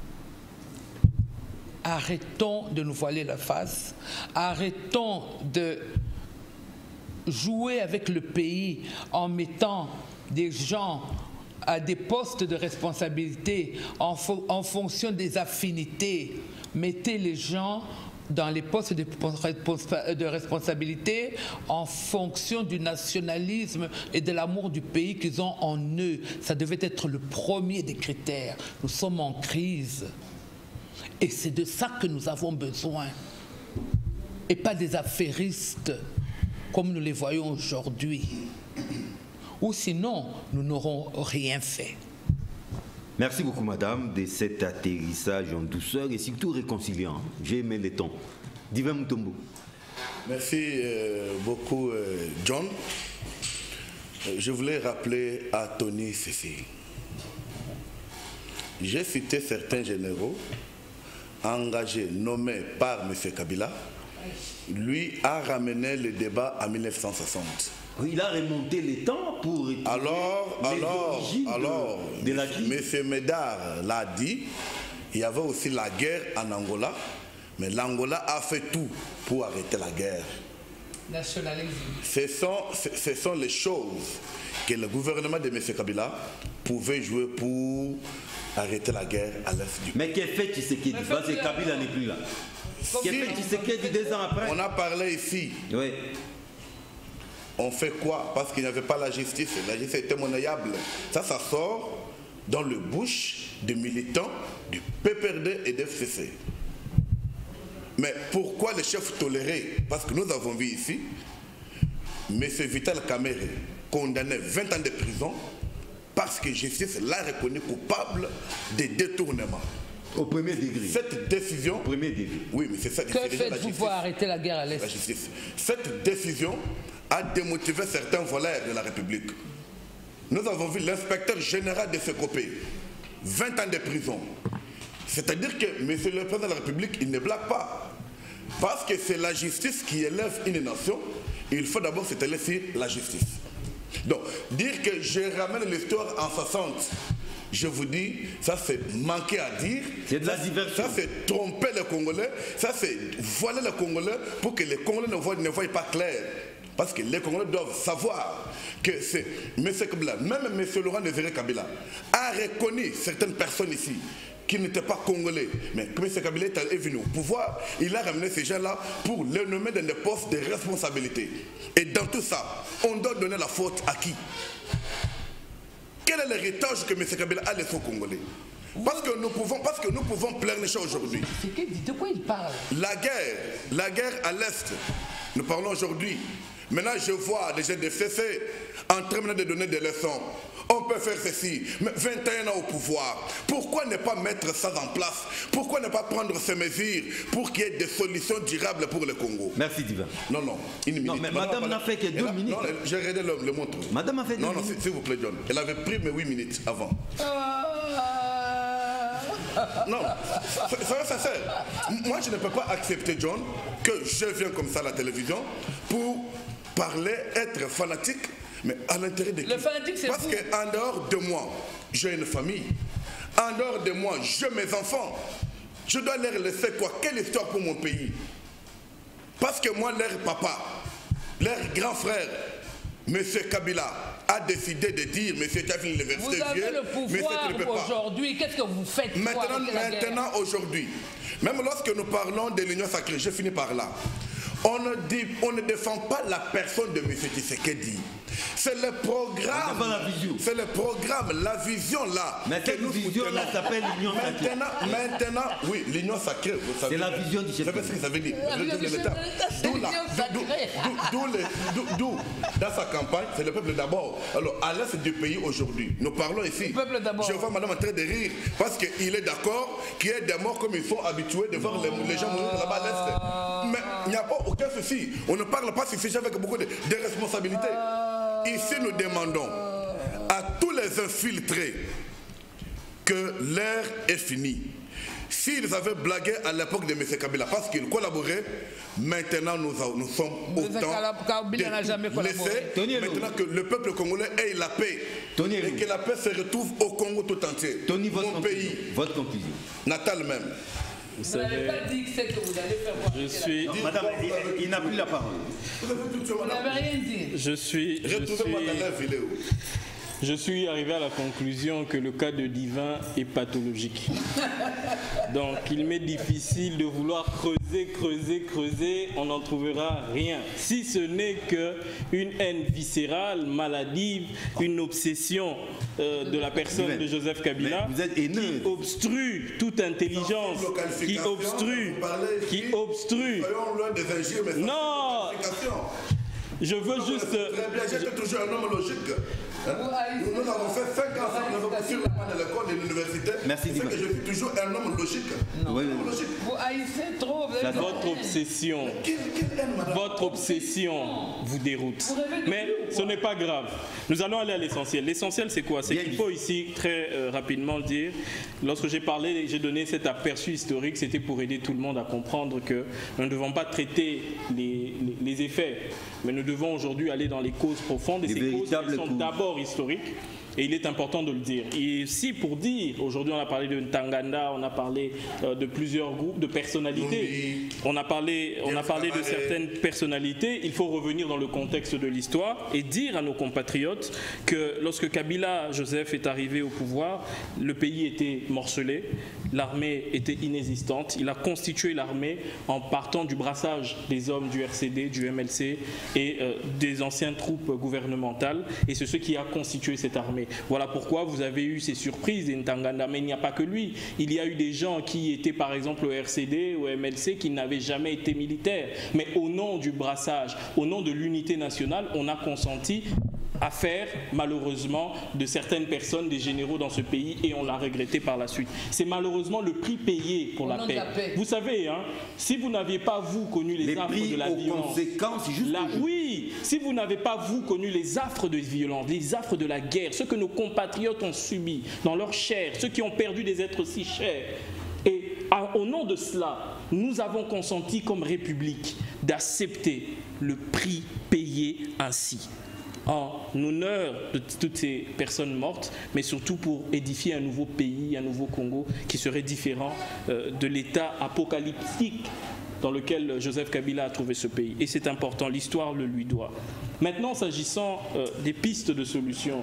Arrêtons de nous voiler la face, arrêtons de jouer avec le pays en mettant des gens à des postes de responsabilité en fonction des affinités. Mettez les gens dans les postes de responsabilité en fonction du nationalisme et de l'amour du pays qu'ils ont en eux. Ça devait être le premier des critères. Nous sommes en crise. Et c'est de ça que nous avons besoin. Et pas des affairistes comme nous les voyons aujourd'hui. Ou sinon, nous n'aurons rien fait. Merci beaucoup, madame, de cet atterrissage en douceur et surtout réconciliant. J'ai aimé les tons. Divin Mutombo. Merci beaucoup, John. Je voulais rappeler à Tony ceci. J'ai cité certains généraux engagés, nommés par M. Kabila. Lui a ramené le débat en 1960. Il a remonté les temps pour... Alors, M. Médard l'a dit, il y avait aussi la guerre en Angola, mais l'Angola a fait tout pour arrêter la guerre. Nationalisme. Ce sont les choses que le gouvernement de M. Kabila pouvait jouer pour arrêter la guerre à l'est du pays. Mais qu'est-ce que Tshisekedi? Parce que Kabila n'est plus là. Qu'est-ce que Tshisekedi 2 ans après? On a parlé ici. Oui. On fait quoi? Parce qu'il n'y avait pas la justice. La justice était monnayable. Ça sort dans le bouche des militants du PPRD et de FCC. Mais pourquoi les chefs tolérés? Parce que nous avons vu ici, M. Vital Kamerhe, condamné 20 ans de prison, parce que justice l'a reconnu coupable de détournement. Au premier degré. Cette décision... Au premier degré. Oui, mais c'est ça. Que faites-vous pour arrêter la guerre à l'Est? La justice. Cette décision a démotivé certains voleurs de la République. Nous avons vu l'inspecteur général de Sekopé, 20 ans de prison. C'est-à-dire que M. le Président de la République, il ne blague pas. Parce que c'est la justice qui élève une nation, il faut d'abord s'étaler sur la justice. Donc, dire que je ramène l'histoire en 60, je vous dis, ça c'est manquer à dire. C'est de la diversion. Ça c'est tromper les Congolais, ça c'est voiler les Congolais pour que les Congolais ne voient pas clair. Parce que les Congolais doivent savoir que c'est M. Kabila, même M. Laurent Désiré Kabila, a reconnu certaines personnes ici qui n'étaient pas Congolais. Mais comme M. Kabila est venu au pouvoir, il a ramené ces gens-là pour les nommer dans des postes de responsabilité. Et dans tout ça, on doit donner la faute à qui? Quel est l'héritage que M. Kabila a laissé aux Congolais? Parce que nous pouvons plaire les choses aujourd'hui. De quoi il parle? La guerre à l'Est, nous parlons aujourd'hui. Maintenant, je vois des gens de CC en train de donner des leçons. On peut faire ceci, mais 21 ans au pouvoir. Pourquoi ne pas mettre ça en place? Pourquoi ne pas prendre ces mesures pour qu'il y ait des solutions durables pour le Congo? Merci, Divin. Non, une minute. Non, mais madame n'a fait que 2 minutes. Non, j'ai regardé le montre. Madame a fait 2 minutes. Non, s'il vous plaît, John. Elle avait pris mes 8 minutes avant. Non, soyons sincères. Moi, je ne peux pas accepter, John, que je viens comme ça à la télévision pour parler, être fanatique, mais à l'intérieur de qui? Le fanatique, c'est parce qu'en dehors de moi, j'ai une famille. En dehors de moi, j'ai mes enfants. Je dois leur laisser quoi? Quelle histoire pour mon pays? Parce que moi, leur papa, leur grand frère, M. Kabila, a décidé de dire, M. Tchafin, l'université vieux, vous avez le pouvoir aujourd'hui, qu'est-ce que vous faites? Maintenant, aujourd'hui, même lorsque nous parlons de l'Union sacrée, je finis par là, on ne défend pas la personne de M. Tshisekedi. C'est le programme. C'est le programme, la vision là. Mais cette vision là s'appelle l'Union sacrée. Maintenant, oui, l'Union sacrée. C'est la vision du chef. Vous savez ce que ça veut dire? D'où, dans sa campagne, c'est le peuple d'abord. Alors, à l'est du pays aujourd'hui, nous parlons ici. Je vois madame en train de rire parce qu'il est d'accord qu'il y ait des morts comme ils sont habitués de voir les gens mourir là-bas à l'est. Mais il n'y a pas aucun souci. On ne parle pas suffisant avec beaucoup de responsabilités. Ici, nous demandons à tous les infiltrés que l'ère est finie. S'ils avaient blagué à l'époque de M. Kabila parce qu'ils collaboraient, maintenant nous sommes autant de laisser maintenant que le peuple congolais ait la paix et que la paix se retrouve au Congo tout entier. Mon pays, votre conclusion. natal même. Vous n'avez pas dit que c'est que vous allez faire voir. Je suis... Non, madame, il n'a plus la parole. Vous n'avez rien dit. Retrouvez-moi dans la vidéo. Je suis arrivé à la conclusion que le cas de Divin est pathologique. Donc il m'est difficile de vouloir creuser, on n'en trouvera rien. Si ce n'est qu'une haine viscérale, maladive, une obsession de la personne de Joseph Kabila qui obstrue toute intelligence, qui obstrue. Non, je veux juste... J'étais toujours un homme logique. Nous avons fait 5 ans ensemble, nous avons sur le plan de l'école et de l'université. Merci, c'est que je suis toujours un homme logique. Vous haïssez trop. Votre obsession vous déroute. Mais ce n'est pas grave. Nous allons aller à l'essentiel. L'essentiel, c'est quoi? C'est qu'il faut ici très rapidement dire, lorsque j'ai parlé, j'ai donné cet aperçu historique, c'était pour aider tout le monde à comprendre que nous ne devons pas traiter les effets, mais nous devons aujourd'hui aller dans les causes profondes. Et ces causes sont d'abord historiques. Et il est important de le dire. Et si pour dire, aujourd'hui on a parlé de Ntaganda, on a parlé de plusieurs groupes, de personnalités, on a parlé de certaines personnalités, il faut revenir dans le contexte de l'histoire et dire à nos compatriotes que lorsque Kabila Joseph est arrivé au pouvoir, le pays était morcelé, l'armée était inexistante, il a constitué l'armée en partant du brassage des hommes du RCD, du MLC et des anciennes troupes gouvernementales, et c'est ce qui a constitué cette armée. Voilà pourquoi vous avez eu ces surprises d'Ntaganda, mais il n'y a pas que lui. Il y a eu des gens qui étaient par exemple au RCD, au MLC, qui n'avaient jamais été militaires. Mais au nom du brassage, au nom de l'unité nationale, on a consenti affaire, malheureusement, de certaines personnes, des généraux dans ce pays, et on l'a regretté par la suite. C'est malheureusement le prix payé pour la paix. Vous savez, hein, si vous n'aviez pas, vous, connu les affres de la violence... Oui, si vous n'avez pas, vous, connu les affres de violence, les affres de la guerre, ce que nos compatriotes ont subi dans leur chair, ceux qui ont perdu des êtres si chers, et au nom de cela, nous avons consenti comme République d'accepter le prix payé ainsi, en honneur de toutes ces personnes mortes, mais surtout pour édifier un nouveau pays, un nouveau Congo qui serait différent de l'état apocalyptique dans lequel Joseph Kabila a trouvé ce pays. Et c'est important, l'histoire le lui doit. Maintenant, s'agissant des pistes de solutions,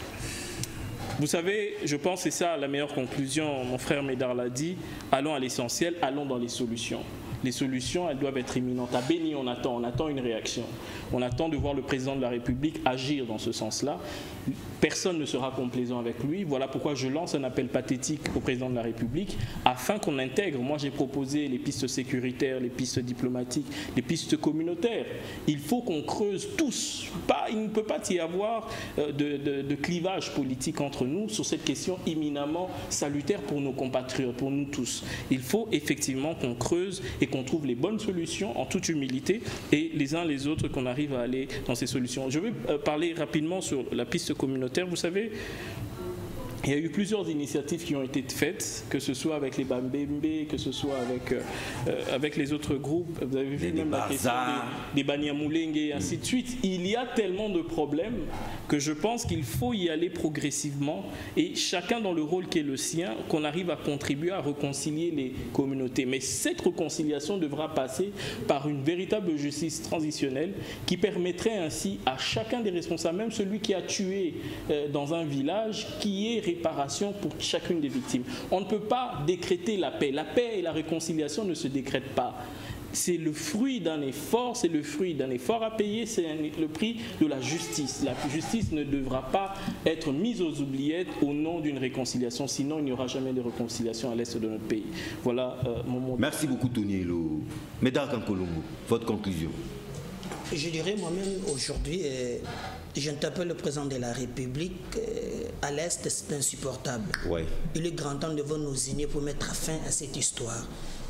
vous savez, je pense que c'est ça la meilleure conclusion, mon frère Médard l'a dit, allons à l'essentiel, allons dans les solutions. Les solutions, elles doivent être imminentes. À Béni, on attend une réaction. On attend de voir le président de la République agir dans ce sens-là. Personne ne sera complaisant avec lui. Voilà pourquoi je lance un appel pathétique au président de la République afin qu'on intègre. Moi, j'ai proposé les pistes sécuritaires, les pistes diplomatiques, les pistes communautaires. Il faut qu'on creuse tous. Il ne peut pas y avoir de clivage politique entre nous sur cette question éminemment salutaire pour nos compatriotes, pour nous tous. Il faut effectivement qu'on creuse et qu'on trouve les bonnes solutions en toute humilité et les uns les autres qu'on arrive à aller dans ces solutions. Je vais parler rapidement sur la piste communautaire. Vous savez, il y a eu plusieurs initiatives qui ont été faites, que ce soit avec les Bambembe, que ce soit avec les autres groupes. Vous avez vu même la question des Banyamulenge et ainsi de suite. Il y a tellement de problèmes que je pense qu'il faut y aller progressivement et chacun dans le rôle qui est le sien, qu'on arrive à contribuer à réconcilier les communautés. Mais cette réconciliation devra passer par une véritable justice transitionnelle qui permettrait ainsi à chacun des responsables, même celui qui a tué dans un village, qui est réparation pour chacune des victimes. On ne peut pas décréter la paix. La paix et la réconciliation ne se décrètent pas. C'est le fruit d'un effort, c'est le fruit d'un effort à payer, c'est le prix de la justice. La justice ne devra pas être mise aux oubliettes au nom d'une réconciliation, sinon il n'y aura jamais de réconciliation à l'est de notre pays. Voilà mon mot. Merci beaucoup Tony Elo. Médard Kankolongo, votre conclusion. Je dirais moi-même aujourd'hui, j'interpelle le président de la République, à l'Est c'est insupportable. Ouais. Il est grand temps de nous unir pour mettre fin à cette histoire.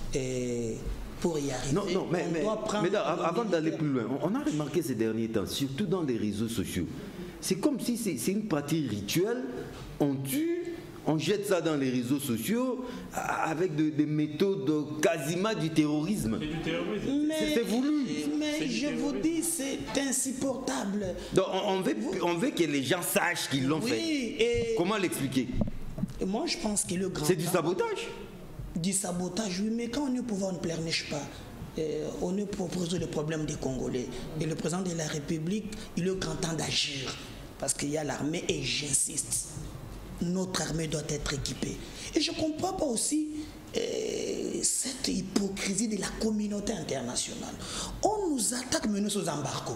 Pour y arriver, non, mais avant d'aller plus loin, on a remarqué ces derniers temps, surtout dans les réseaux sociaux, c'est comme si c'est une pratique rituelle, on tue, on jette ça dans les réseaux sociaux avec des méthodes quasiment du terrorisme. C'est du terrorisme. C'est voulu. Mais je vous dis, c'est insupportable. Donc on veut que les gens sachent qu'ils l'ont fait. Comment l'expliquer? Moi je pense que le grand... C'est du sabotage. Du sabotage, oui, mais quand on est au pouvoir, on ne pleurniche pas. On est pour poser le problème des Congolais. Et le président de la République, il est grand temps d'agir. Parce qu'il y a l'armée et j'insiste, notre armée doit être équipée. Et je ne comprends pas aussi cette hypocrisie de la communauté internationale. On nous attaque, mais nous sommes sous embargo.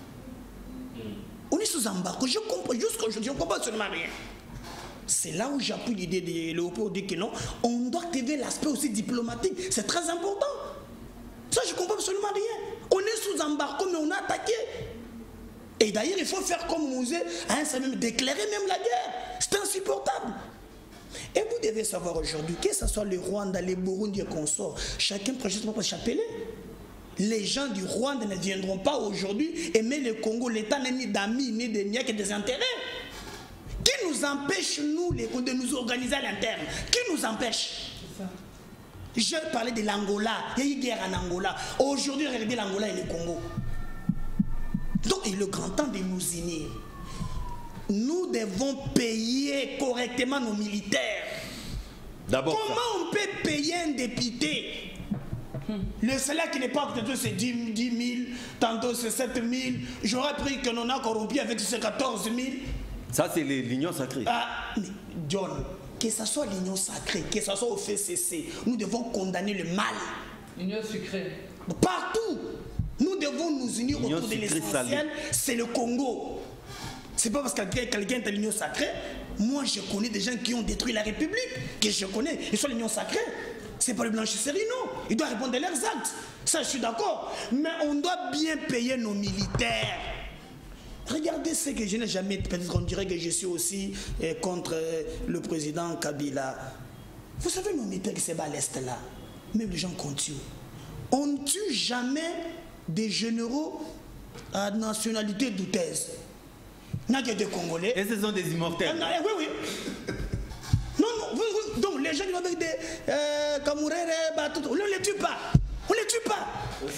On est sous embargo. Je comprends, jusqu'aujourd'hui, je ne comprends absolument rien. C'est là où j'appuie l'idée de Léopold, dit que non, on doit activer l'aspect aussi diplomatique. C'est très important. Ça, je ne comprends absolument rien. On est sous embargo, mais on a attaqué. Et d'ailleurs, il faut faire comme Mouzé, hein, ça même déclarer même la guerre. C'est insupportable. Et vous devez savoir aujourd'hui, que ce soit le Rwanda, les Burundi et consorts, chacun projette son propre chapelet. Les gens du Rwanda ne viendront pas aujourd'hui aimer le Congo. L'État n'est ni d'amis, ni de niais que des intérêts. Qui nous empêche, nous, de nous organiser à l'interne? Qui nous empêche? Je parlais de l'Angola. Il y a eu guerre en Angola. Aujourd'hui, regardez l'Angola et le Congo. Donc, il est le grand temps de nous unir. Nous devons payer correctement nos militaires. D'abord, comment on peut payer un député? Le salaire qui n'est pas, tantôt c'est 10 000, tantôt c'est 7 000. J'aurais pris que l'on a corrompu avec ces 14 000. Ça, c'est l'union sacrée. Ah, mais John, que ce soit l'union sacrée, que ce soit au FCC, nous devons condamner le mal. L'union sucrée. Partout. Nous devons nous unir autour de l'essentiel, c'est le Congo. C'est pas parce que quelqu'un est à l'union sacrée. Moi, je connais des gens qui ont détruit la République, que je connais, ils sont l'union sacrée. C'est pas le blanchisserie, non. Ils doivent répondre à leurs actes. Ça, je suis d'accord. Mais on doit bien payer nos militaires. Regardez ce que je n'ai jamais... Peut-être qu'on dirait que je suis aussi contre le président Kabila. Vous savez, nos militaires qui se battent à l'Est là, même les gens qu'on tue. On ne tue jamais des généraux à nationalité douteuse. Il n'y a que des Congolais. Et ce sont des immortels. Oui, oui. Non, non, donc les gens qui vont avec des Kamourere, on ne les tue pas. On ne les tue pas.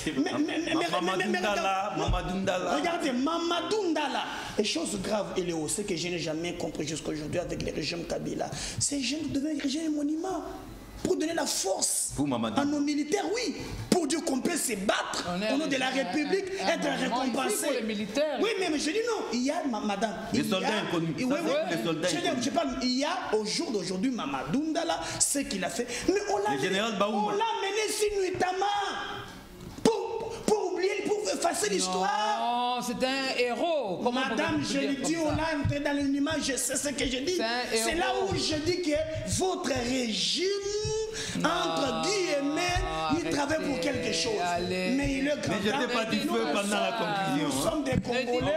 Mamadou Ndala. Regardez, Mamadou Ndala. Et chose grave, Eléo, c'est que je n'ai jamais compris jusqu'à aujourd'hui avec les régimes Kabila. Ces jeunes deviennent des monuments pour donner la force à nos militaires, oui, pour dire qu'on peut se battre au nom de la République, être récompensé. Pour les militaires. Oui, mais je dis non, il y a, madame, les soldats inconnus. Je parle, il y a au jour d'aujourd'hui Mamadou Ndala, ce qu'il a fait. Mais on l'a mené simultanément pour oublier, pour effacer l'histoire. Non, c'est un héros. Comment madame, je lui dis, on l'a entré dans l'image, je sais ce que je dis. C'est là où je dis que votre régime, entre guillemets, il travaille pour quelque chose. Mais il est grand. Mais je n'ai pas dit feu pendant la conclusion. Nous sommes des Congolais.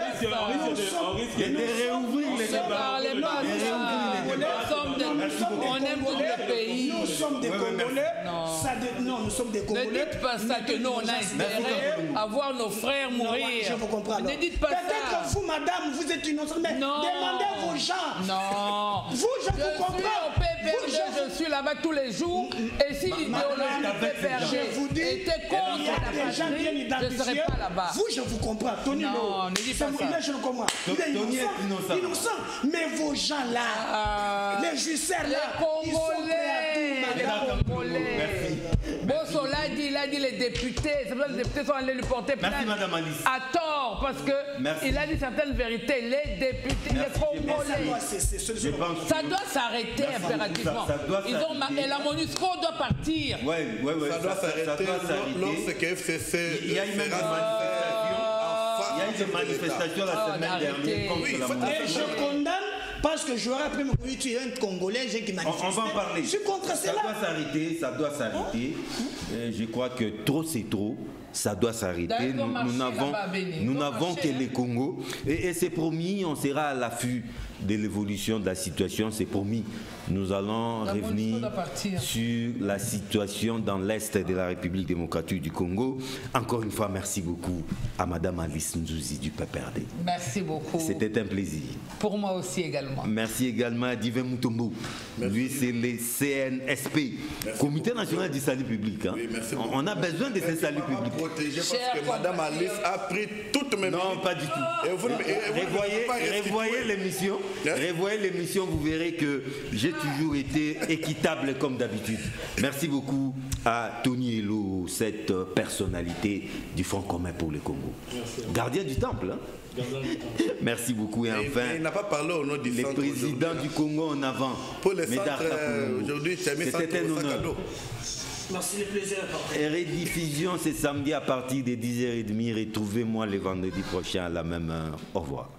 On aime notre pays. Nous sommes des Congolais. Non, nous sommes des Congolais. Ne dites pas ça que nous, on a espéré avoir nos frères mourir. Je vous comprends. Ne dites pas ça. Peut-être vous, madame, vous êtes innocente, mais demandez à vos gens. Non. Vous, je vous comprends. Je suis là-bas tous les jours. Et si l'idéologie du PPRD était contre la patrie, je ne serais pas là-bas. Vous, je vous comprends. Tony, non, ne dites pas ça. Je le comprends. Il est innocent. Mais vos gens là, les juicières là, ils sont prêts à tout, madame. Bosso il a dit les députés. C'est pour ça que les députés sont allés lui porter plainte. Merci, madame Alice. À tort, parce qu'il a dit certaines vérités. Les députés, les Congolais. Ça doit s'arrêter impérativement. Et la MONUSCO doit partir. Oui, ça doit s'arrêter lorsque FCC. Il y a eu même des manifestations la semaine dernière contre la MONUSCO. Et je condamne. Parce que j'aurais appris mon pays, tu es un Congolais qui manifeste. On va en parler. Je suis contre cela. Ça doit s'arrêter. Je crois que trop c'est trop. Ça doit s'arrêter. Nous n'avons que les Congos. Et c'est promis, on sera à l'affût de l'évolution de la situation. C'est promis. Nous allons revenir sur la situation dans l'Est de la République démocratique du Congo. Encore une fois, merci beaucoup à Madame Alice Nzouzi du PPRD. Merci beaucoup. C'était un plaisir. Pour moi aussi également. Merci également à Divin Mutombo. Lui, c'est le CNSP, Comité national du salut public. Hein. Oui, on a besoin de ce salut public. Protéger parce que Madame Alice a pris toutes mes... Non, pas du tout. Revoyez l'émission. Revoyez l'émission, vous verrez que j'ai toujours été équitable comme d'habitude. Merci beaucoup à Tony Elo, cette personnalité du Front commun pour le Congo. Gardien du temple. Hein? Merci beaucoup. Et enfin, il n'a pas parlé au nom du le président du Congo en avant. Pour le centre, aujourd'hui, c'était un honneur. Merci, le plaisir. Et rediffusion, c'est samedi à partir de 10h30. Retrouvez-moi le vendredi prochain à la même heure. Au revoir.